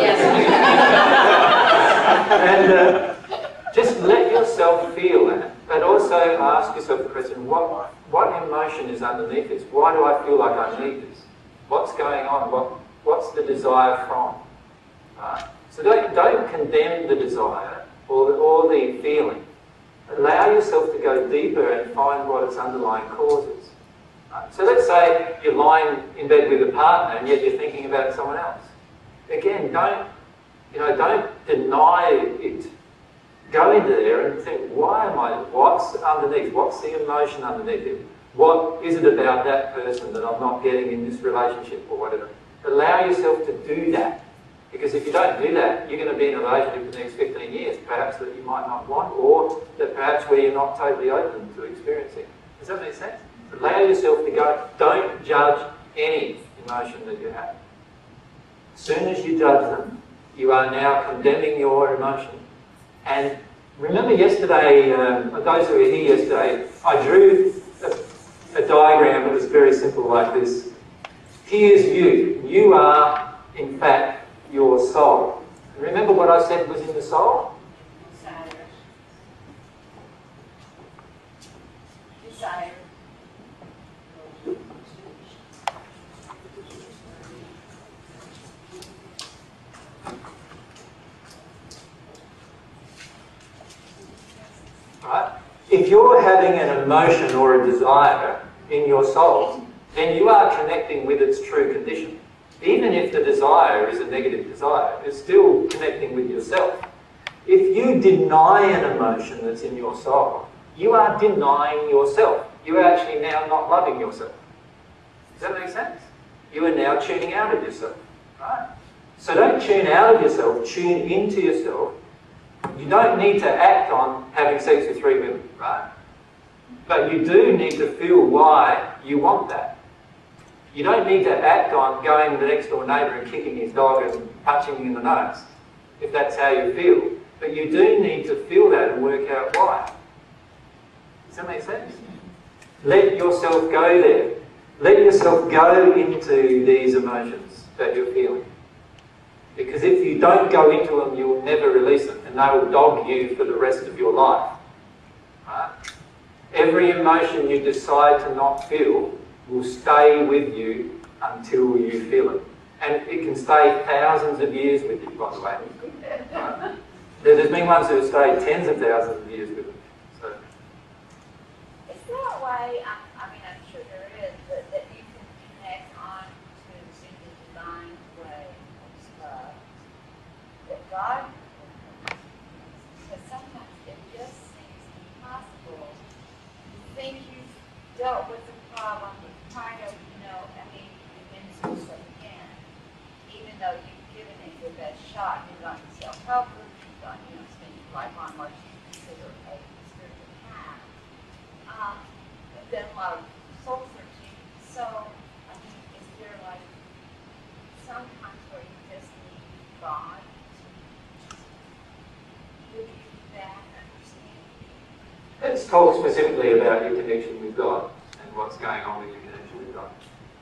And uh, just let yourself feel that, but also ask yourself the question: what what emotion is underneath this? Why do I feel like I need this? What's going on? What what's the desire from? Right? So don't don't condemn the desire or the, or the feeling. Allow yourself to go deeper and find what its underlying cause is. Right? So let's say you're lying in bed with a partner and yet you're thinking about someone else. Again, don't you know? Don't deny it. Go into there and think, why am I? What's underneath? What's the emotion underneath it? What is it about that person that I'm not getting in this relationship or whatever? Allow yourself to do that. Because if you don't do that, you're going to be in a relationship for the next fifteen years, perhaps that you might not want, or that perhaps where you're not totally open to experiencing. Does that make sense? Allow yourself to go. Don't judge any emotion that you have. As soon as you judge them, you are now condemning your emotion. And remember yesterday, um, those who were here yesterday, I drew a, a diagram that was very simple like this. Here's you. You are, in fact, your soul. Remember what I said was in the soul? Desire. Desire. Right? If you're having an emotion or a desire in your soul, then you are connecting with its true condition. even if the desire is a negative desire, it's still connecting with yourself. If you deny an emotion that's in your soul, you are denying yourself. You are actually now not loving yourself. Does that make sense? You are now tuning out of yourself, right? So don't tune out of yourself, tune into yourself. You don't need to act on having sex with three women, right? But you do need to feel why you want that. You don't need to act on going to the next door neighbour and kicking his dog and punching him in the nose, if that's how you feel. But you do need to feel that and work out why. Does that make sense? Let yourself go there. Let yourself go into these emotions that you're feeling. Because if you don't go into them, you will never release them, and they will dog you for the rest of your life. Right? Every emotion you decide to not feel will stay with you until you feel it. And it can stay thousands of years with you, by the way. Right? There's been ones who have stayed tens of thousands of years with you. So. Is there a way, I, I mean, I'm sure there is, but that you can connect on to the divine way of love? That God, because sometimes it just seems impossible. You think you've dealt with the problem, kind of, you know, I mean, you've been through so you can, even though you've given it your best shot, you've gone to self-help groups, you've gone, you know, spent your life on what you consider a spiritual path. Um, and then a lot of soul searching. So, I mean, is there like sometimes where you just need God to give you that understanding? Let's talk specifically about your connection with God and what's going on with your connection with God.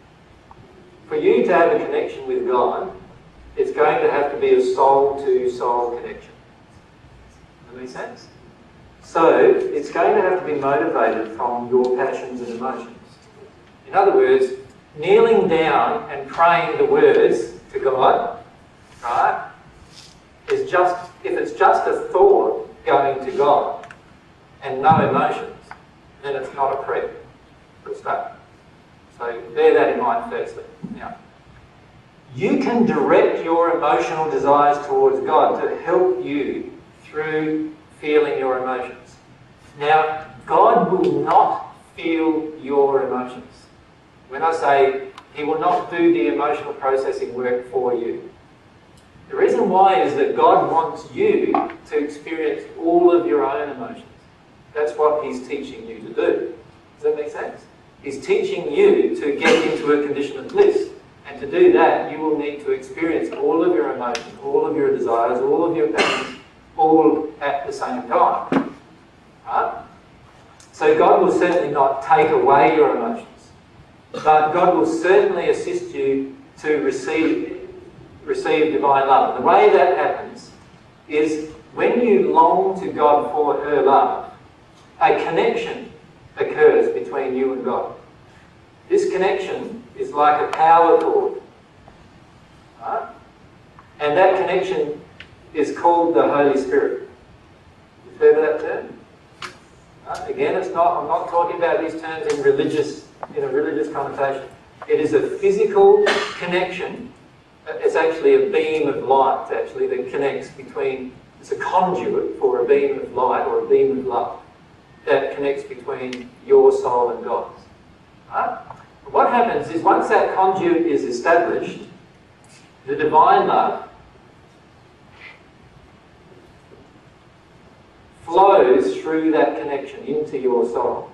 For you to have a connection with God, it's going to have to be a soul-to-soul connection. Does that make sense? So, it's going to have to be motivated from your passions and emotions. In other words, kneeling down and praying the words to God, right, is just, if it's just a thought going to God and no emotions, then it's not a prayer. Good start. So bear that in mind firstly. Now, you can direct your emotional desires towards God to help you through feeling your emotions. Now, God will not feel your emotions. When I say He will not do the emotional processing work for you. The reason why is that God wants you to experience all of your own emotions. That's what He's teaching you to do. Does that make sense? He's teaching you to get into a condition of bliss. And to do that, you will need to experience all of your emotions, all of your desires, all of your passions, all at the same time. Right? So God will certainly not take away your emotions. But God will certainly assist you to receive, receive divine love. And the way that happens is when you long to God for her love, a connection occurs between you and God. This connection is like a power cord. Right? And that connection is called the Holy Spirit. You've heard of that term? Right? Again, it's not, I'm not talking about these terms in religious, in a religious connotation. It is a physical connection. It's actually a beam of light, actually, that connects between, it's a conduit for a beam of light or a beam of love that connects between your soul and God's. Right? What happens is once that conduit is established, the divine love flows through that connection into your soul.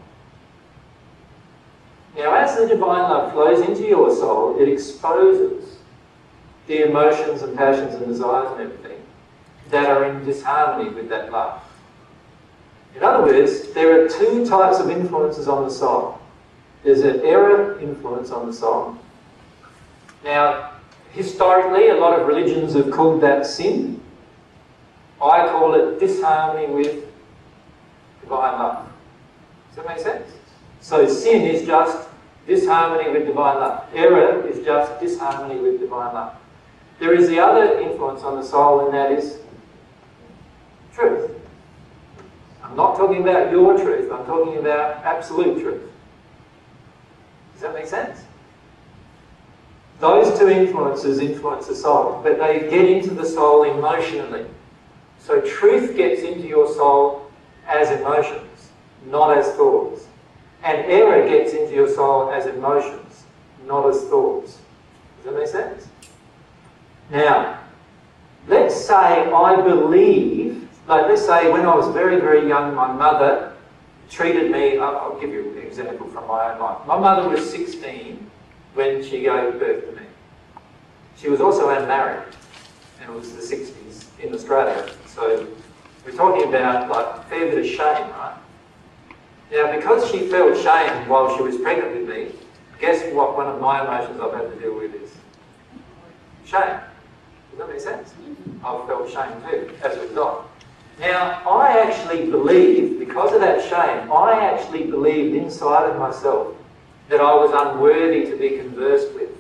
Now, as the divine love flows into your soul, it exposes the emotions and passions and desires and everything that are in disharmony with that love. In other words, there are two types of influences on the soul. There's an error influence on the soul. Now, historically, a lot of religions have called that sin. I call it disharmony with divine love. Does that make sense? So sin is just disharmony with divine love. Error is just disharmony with divine love. There is the other influence on the soul, and that is truth. I'm not talking about your truth, I'm talking about absolute truth. Does that make sense? Those two influences influence the soul, but they get into the soul emotionally. So truth gets into your soul as emotions, not as thoughts. And error gets into your soul as emotions, not as thoughts. Does that make sense? Now, let's say I believe, like let's say when I was very, very young, my mother treated me, I'll, I'll give you an example from my own life. My mother was sixteen when she gave birth to me. She was also unmarried, and it was the sixties in Australia. So we're talking about like a fair bit of shame, right? Now, because she felt shame while she was pregnant with me, guess what one of my emotions I've had to deal with is? Shame. Does that make sense? I've felt shame too, as a result. Now, I actually believed, because of that shame, I actually believed inside of myself that I was unworthy to be conversed with.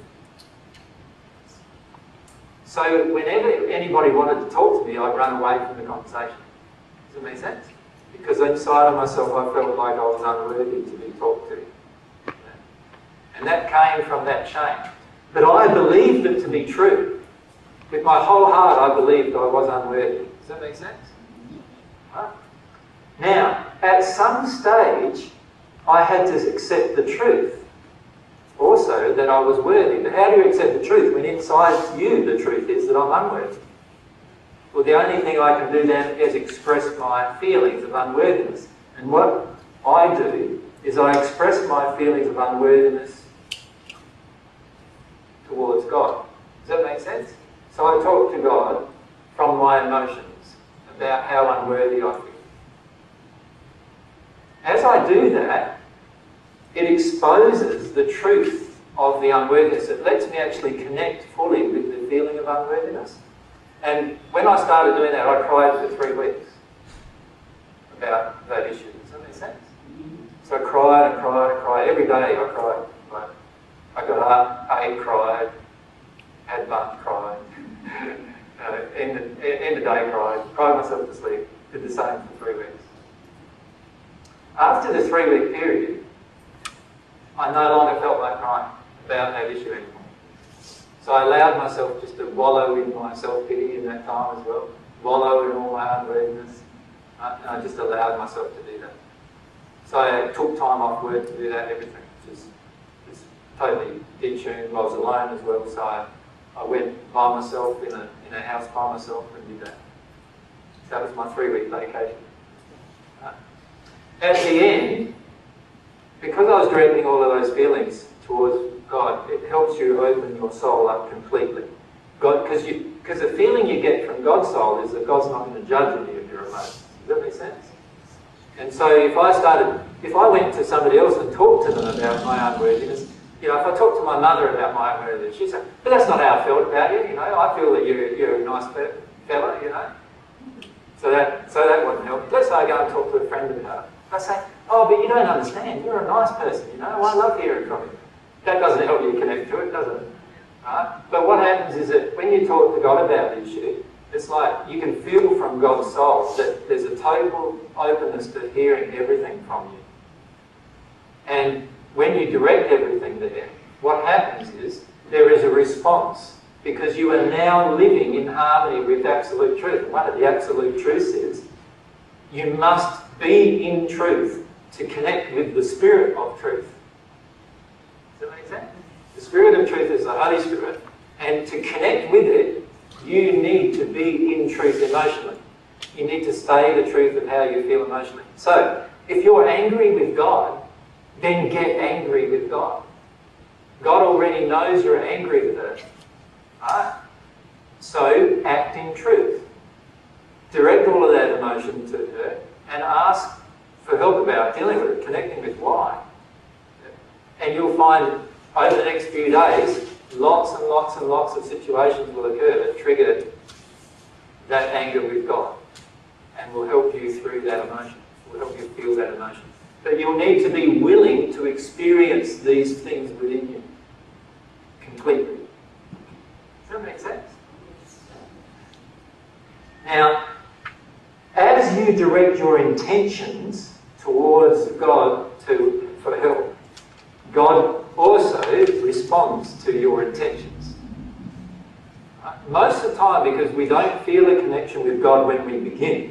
So whenever anybody wanted to talk to me, I'd run away from the conversation. Does that make sense? Because inside of myself I felt like I was unworthy to be talked to. And that came from that shame. But I believed it to be true. With my whole heart I believed I was unworthy. Does that make sense? Right? Now, at some stage I had to accept the truth also that I was worthy. But how do you accept the truth when inside you the truth is that I'm unworthy? Well, the only thing I can do then is express my feelings of unworthiness. And what I do is I express my feelings of unworthiness towards God. Does that make sense? So I talk to God from my emotions about how unworthy I feel. As I do that, it exposes the truth of the unworthiness. It lets me actually connect fully with the feeling of unworthiness. And when I started doing that, I cried for three weeks about that issue. Does that make sense? So I cried and cried and cried. Every day I cried. Like, I got up, ate, cried, had lunch, cried. uh, end, of, end of day, cried. Cried myself to sleep. Did the same for three weeks. After the three-week period, I no longer felt like crying about that issue anymore. So I allowed myself just to wallow in my self-pity in that time as well, wallow in all my unworthiness, uh, and I just allowed myself to do that. So I took time off work to do that, everything, just, just totally detuned. I was alone as well, so I, I went by myself in a, in a house by myself and did that. So that was my three-week vacation. Uh, at the end, because I was directing all of those feelings towards God, it helps you open your soul up completely. God, because you, because the feeling you get from God's soul is that God's not going to judge any of your emotions. Does that make sense? And so if I started, if I went to somebody else and talked to them about my unworthiness, you know, if I talked to my mother about my unworthiness, she'd say, but that's not how I felt about you, you know, I feel that you're, you're a nice fella, you know. So that, so that wouldn't help. Let's say I go and talk to a friend about it. I say, oh, but you don't understand, you're a nice person, you know, I love hearing from you. That doesn't help you connect to it, does it? Right? But what happens is that when you talk to God about the issue, it's like you can feel from God's soul that there's a total openness to hearing everything from you. And when you direct everything there, what happens is there is a response because you are now living in harmony with absolute truth. And one of the absolute truths is you must be in truth to connect with the Spirit of truth. Does that make sense? The Spirit of truth is the Holy Spirit, and to connect with it, you need to be in truth emotionally. You need to stay the truth of how you feel emotionally. So, if you're angry with God, then get angry with God. God already knows you're angry with her. Right? So, act in truth. Direct all of that emotion to her and ask for help about dealing with it, connecting with why. And you'll find over the next few days, lots and lots and lots of situations will occur that trigger that anger with God and will help you through that emotion, will help you feel that emotion. But you'll need to be willing to experience these things within you completely. Does that make sense? Now, as you direct your intentions towards God to, for help, God also responds to your intentions. Most of the time, because we don't feel a connection with God when we begin,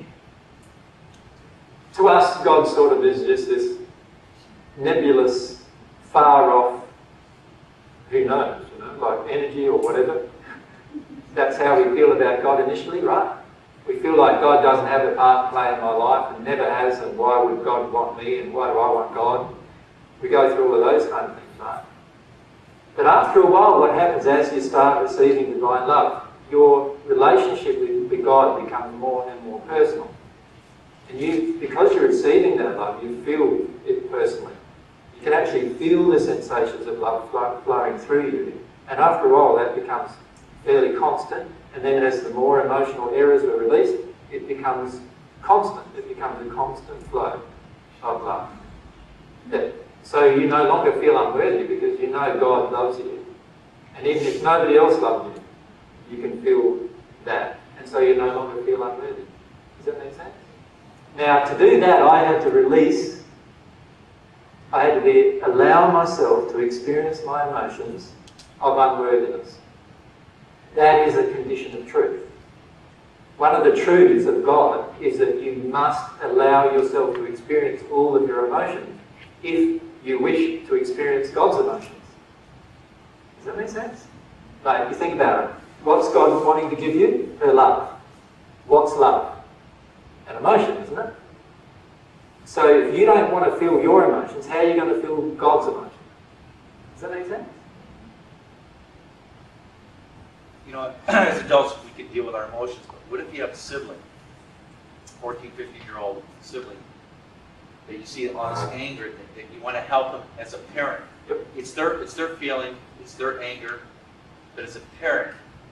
to us, God sort of is just this nebulous, far off, who knows, you know, like energy or whatever. That's how we feel about God initially, right? We feel like God doesn't have a part to play in my life and never has, and why would God want me and why do I want God? We go through all of those kind of things, right? But after a while, what happens as you start receiving divine love, your relationship with, with God becomes more and more personal. And you, because you're receiving that love, you feel it personally. You can actually feel the sensations of love flow, flowing through you. And after a while, that becomes fairly constant. And then as the more emotional errors are released, it becomes constant. It becomes a constant flow of love. That, so you no longer feel unworthy because you know God loves you. And even if nobody else loves you, you can feel that. And so you no longer feel unworthy. Does that make sense? Now, to do that, I had to release, I had to be, allow myself to experience my emotions of unworthiness. That is a condition of truth. One of the truths of God is that you must allow yourself to experience all of your emotions if you wish to experience God's emotions. Does that make sense? Like, you think about it. What's God wanting to give you? Her love. What's love? An emotion, isn't it? So if you don't want to feel your emotions, how are you going to feel God's emotions? Does that make sense? You know, as adults, we can deal with our emotions, but what if you have a sibling, fourteen, fifteen-year-old sibling, that you see all this anger, that, that you want to help them as a parent? Yep. It's their, it's their feeling, it's their anger, but as a parent,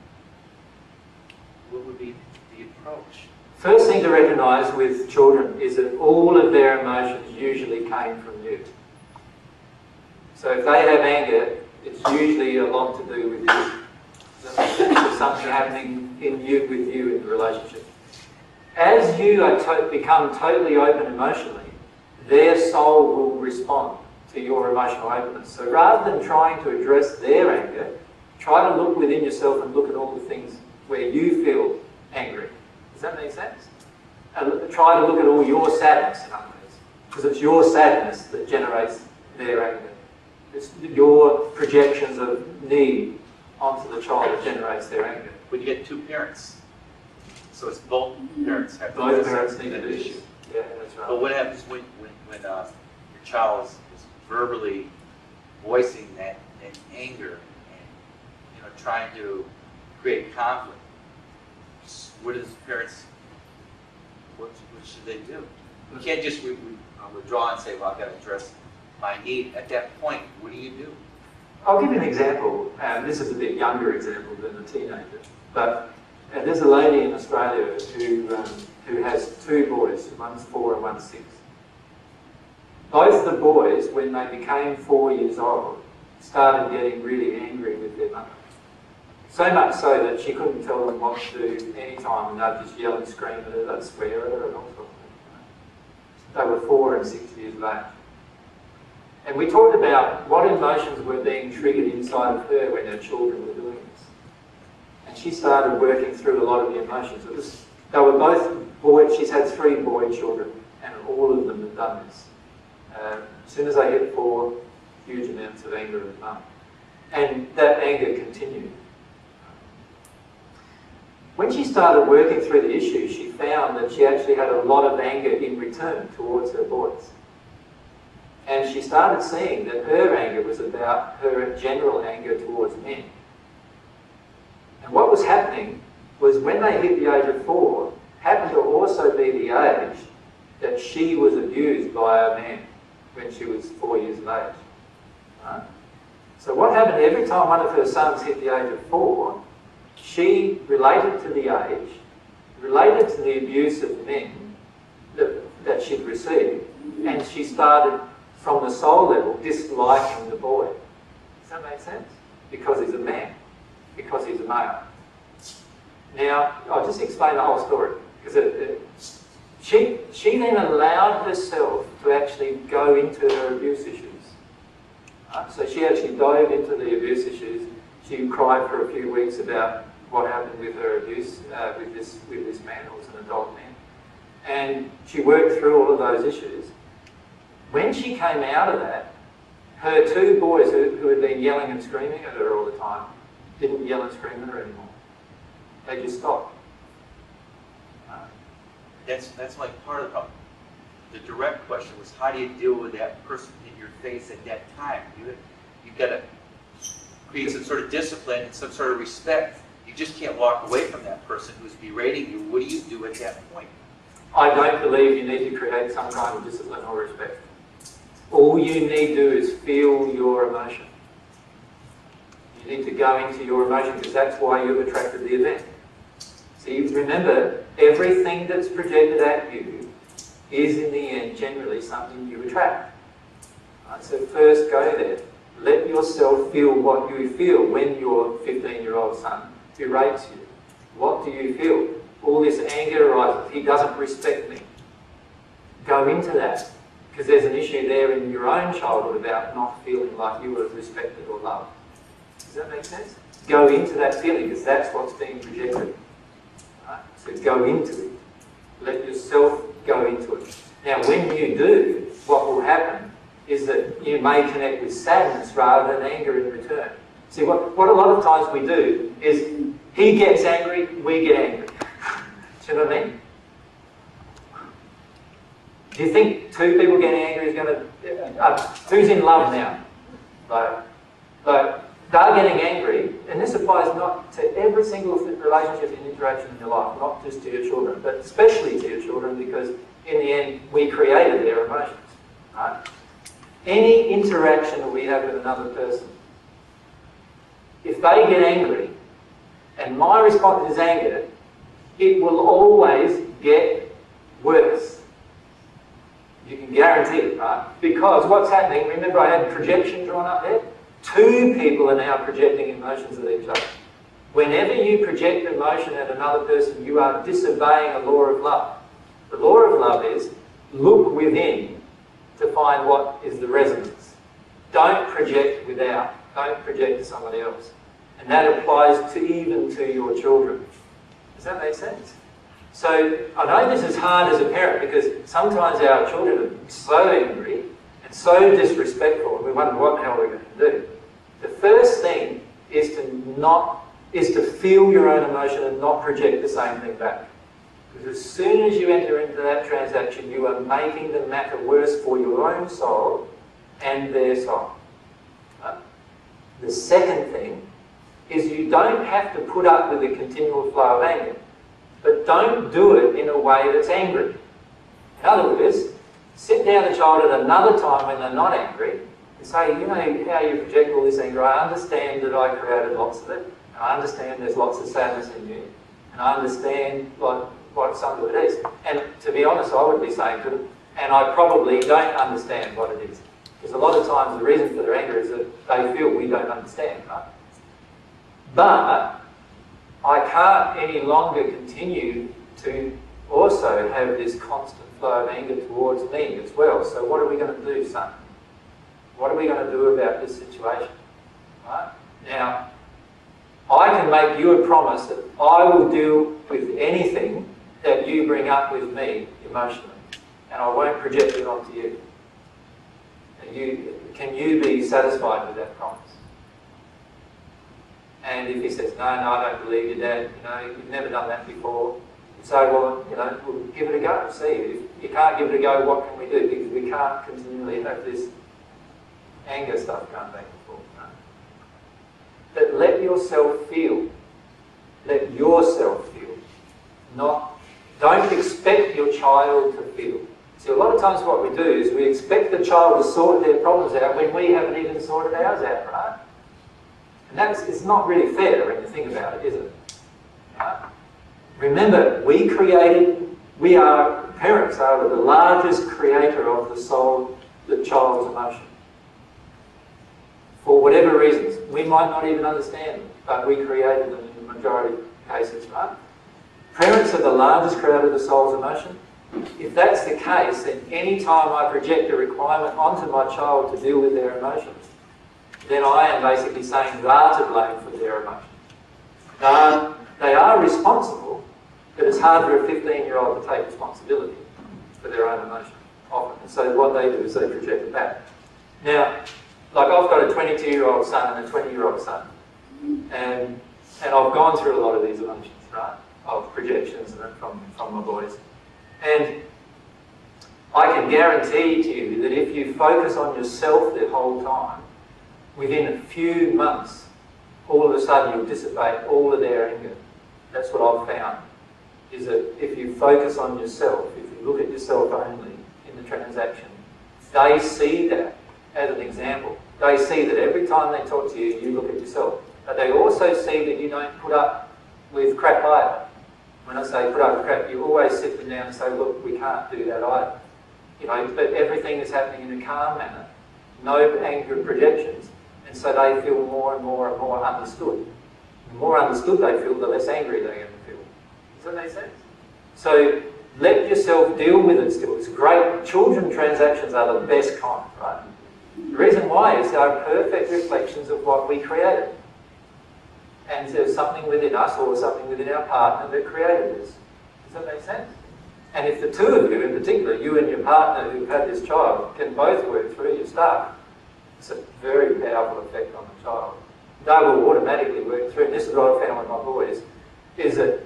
what would be the approach? First thing to recognise with children is that all of their emotions usually came from you. So if they have anger, it's usually a lot to do with you. There's something happening in you, with you in the relationship. As you are to become totally open emotionally, their soul will respond to your emotional openness. So rather than trying to address their anger, try to look within yourself and look at all the things where you feel angry. Does that make sense? And try to look at all your sadness, in other words, because it's your sadness that generates their anger. It's your projections of need onto the child that generates their anger. When you get two parents, so it's both parents have to Both address parents need that to do issue. it. Yeah, that's right. But what happens when, when, when uh, your child is, is verbally voicing that, that anger and, you know, trying to create conflict? What does parents, what, what should they do? You can't just re, re, uh, withdraw and say, well, I've got to address my need. At that point, what do you do? I'll give you an example. Um, this is a bit younger example than a teenager. But uh, there's a lady in Australia who, um, who has two boys. One's four and one's six. Both the boys, when they became four years old, started getting really angry with their mother. So much so that she couldn't tell them what to do any time, and they'd just yell and scream at her, they'd swear at her and all sorts of things. They were four and six years of age. And we talked about what emotions were being triggered inside of her when her children were doing this. And she started working through a lot of the emotions. It was, they were both boys, she's had three boy children, and all of them have done this. Uh, as soon as they hit four, huge amounts of anger and mum. And that anger continued. When she started working through the issue, she found that she actually had a lot of anger in return towards her boys. And she started seeing that her anger was about her general anger towards men. And what was happening was when they hit the age of four, happened to also be the age that she was abused by a man when she was four years of age. Right? So what happened every time one of her sons hit the age of four, she related to the age, related to the abuse of men that, that she'd received, and she started, from the soul level, disliking the boy. Does that make sense? Because he's a man, because he's a male. Now, I'll just explain the whole story, because it, it, she, she then allowed herself to actually go into her abuse issues. Right? So she actually dove into the abuse issues. She cried for a few weeks about what happened with her abuse uh, with this with this man, who was an adult man. And she worked through all of those issues. When she came out of that, her two boys who, who had been yelling and screaming at her all the time didn't yell and scream at her anymore. They just stopped. That's, that's like part of the problem. The direct question was, how do you deal with that person in your face at that time? You, you've got to create some sort of discipline and some sort of respect. You just can't walk away from that person who's berating you. What do you do at that point? I don't believe you need to create some kind of discipline or respect. All you need to do is feel your emotion. You need to go into your emotion because that's why you've attracted the event. See, remember, everything that's projected at you is in the end generally something you attract. Right, so first go there. Let yourself feel what you feel when your fifteen-year-old son berates you. What do you feel? All this anger arises. He doesn't respect me. Go into that. Because there's an issue there in your own childhood about not feeling like you were respected or loved. Does that make sense? Go into that feeling because that's what's being projected. Right? So go into it. Let yourself go into it. Now when you do, what will happen is that you may connect with sadness rather than anger in return. See, what, what a lot of times we do is he gets angry, we get angry. Do you know what I mean? Do you think two people getting angry is going to... Uh, who's in love now? Like, like, they're getting angry, and this applies not to every single relationship and interaction in your life, not just to your children, but especially to your children, because in the end, we created their emotions. Right? Any interaction that we have with another person, if they get angry, and my response is anger, it will always get worse. You can guarantee it, right? Because what's happening, remember I had projection drawn up there? Two people are now projecting emotions at each other. Whenever you project emotion at another person, you are disobeying a law of love. The law of love is, look within to find what is the resonance. Don't project without. Don't project to somebody else. And that applies to even to your children. Does that make sense? So I know this is hard as a parent because sometimes our children are so angry and so disrespectful and we wonder what the hell we're going to do. The first thing is to not is to feel your own emotion and not project the same thing back. Because as soon as you enter into that transaction, you are making the matter worse for your own soul and their soul. Uh, the second thing is you don't have to put up with the continual flow of anger. But don't do it in a way that's angry. In other words, sit down the child at another time when they're not angry and say, you know how you project all this anger, I understand that I created lots of it, and I understand there's lots of sadness in you, and I understand what, what some of it is. And to be honest, I would be saying to them, and I probably don't understand what it is. Because a lot of times the reason for their anger is that they feel we don't understand, right? But I can't any longer continue to also have this constant flow of anger towards me as well. So what are we going to do, son? What are we going to do about this situation? Right? Now, I can make you a promise that I will deal with anything that you bring up with me emotionally, and I won't project it onto you. And you can you be satisfied with that promise? And if he says, no, no, I don't believe you, Dad, you know, you've never done that before, you say, well, you know, we'll give it a go, see. If you can't give it a go, what can we do? Because we can't continually have this anger stuff going back and forth. No? But let yourself feel. Let yourself feel. Not, don't expect your child to feel. See, a lot of times what we do is we expect the child to sort their problems out when we haven't even sorted ours out, right? And that's it's not really fair when you think about it, is it? Right? Remember, we created, we are, parents are the largest creator of the soul, the child's emotion. For whatever reasons. We might not even understand them, but we created them in the majority of cases, right? Parents are the largest creator of the soul's emotion. If that's the case, then any time I project a requirement onto my child to deal with their emotions, then I am basically saying they are to blame for their emotions. Uh, they are responsible, but it's hard for a fifteen-year-old to take responsibility for their own emotions often. And so what they do is they project it back. Now, like I've got a twenty-two-year-old son and a twenty-year-old son, and and I've gone through a lot of these emotions, right, of projections from, from my boys. And I can guarantee to you that if you focus on yourself the whole time, within a few months, all of a sudden you'll dissipate all of their anger. That's what I've found, is that if you focus on yourself, if you look at yourself only in the transaction, they see that as an example. They see that every time they talk to you, you look at yourself. But they also see that you don't put up with crap either. When I say put up with crap, you always sit them down and say, look, we can't do that either. You know, but everything is happening in a calm manner, no anger projections, and so they feel more and more and more understood. The more understood they feel, the less angry they're going to feel. Does that make sense? So let yourself deal with it still. It's great. Children transactions are the best kind, right? The reason why is they're perfect reflections of what we created. And there's something within us or something within our partner that created this. Does that make sense? And if the two of you, in particular, you and your partner who've had this child, can both work through your stuff, it's a very powerful effect on the child. They will automatically work through, and this is what I found with my boys, is that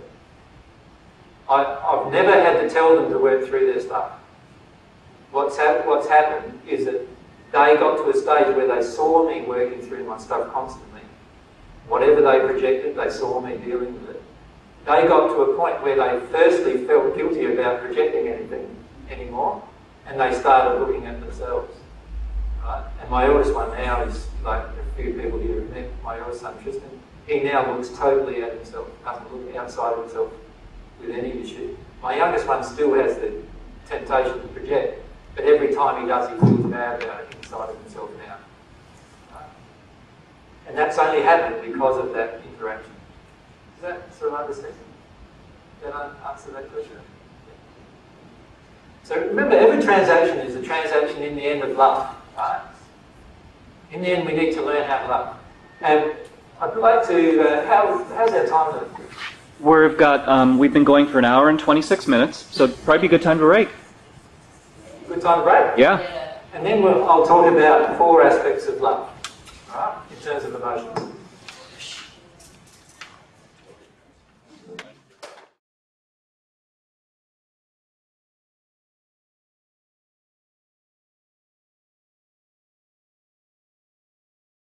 I, I've never had to tell them to work through their stuff. What's, hap what's happened is that they got to a stage where they saw me working through my stuff constantly. Whatever they projected, they saw me dealing with it. They got to a point where they firstly felt guilty about projecting anything anymore, and they started looking at themselves. Right? And my eldest one now is, like a few people here have met my eldest son Tristan, he now looks totally at himself, doesn't look outside of himself with any issue. My youngest one still has the temptation to project, but every time he does, he feels bad about it inside of himself now. Right? And that's only happened because of that interaction. Does that sort of understand? Did I answer that question? Yeah. So remember, every transaction is a transaction in the end of love. Right? In the end, we need to learn how to love. And I'd like to, uh, how, how's our time? We've got, um, we've been going for an hour and twenty-six minutes, so it'd probably be a good time to break. Good time to break? Yeah. And then we'll, I'll talk about four aspects of love, right, in terms of emotions.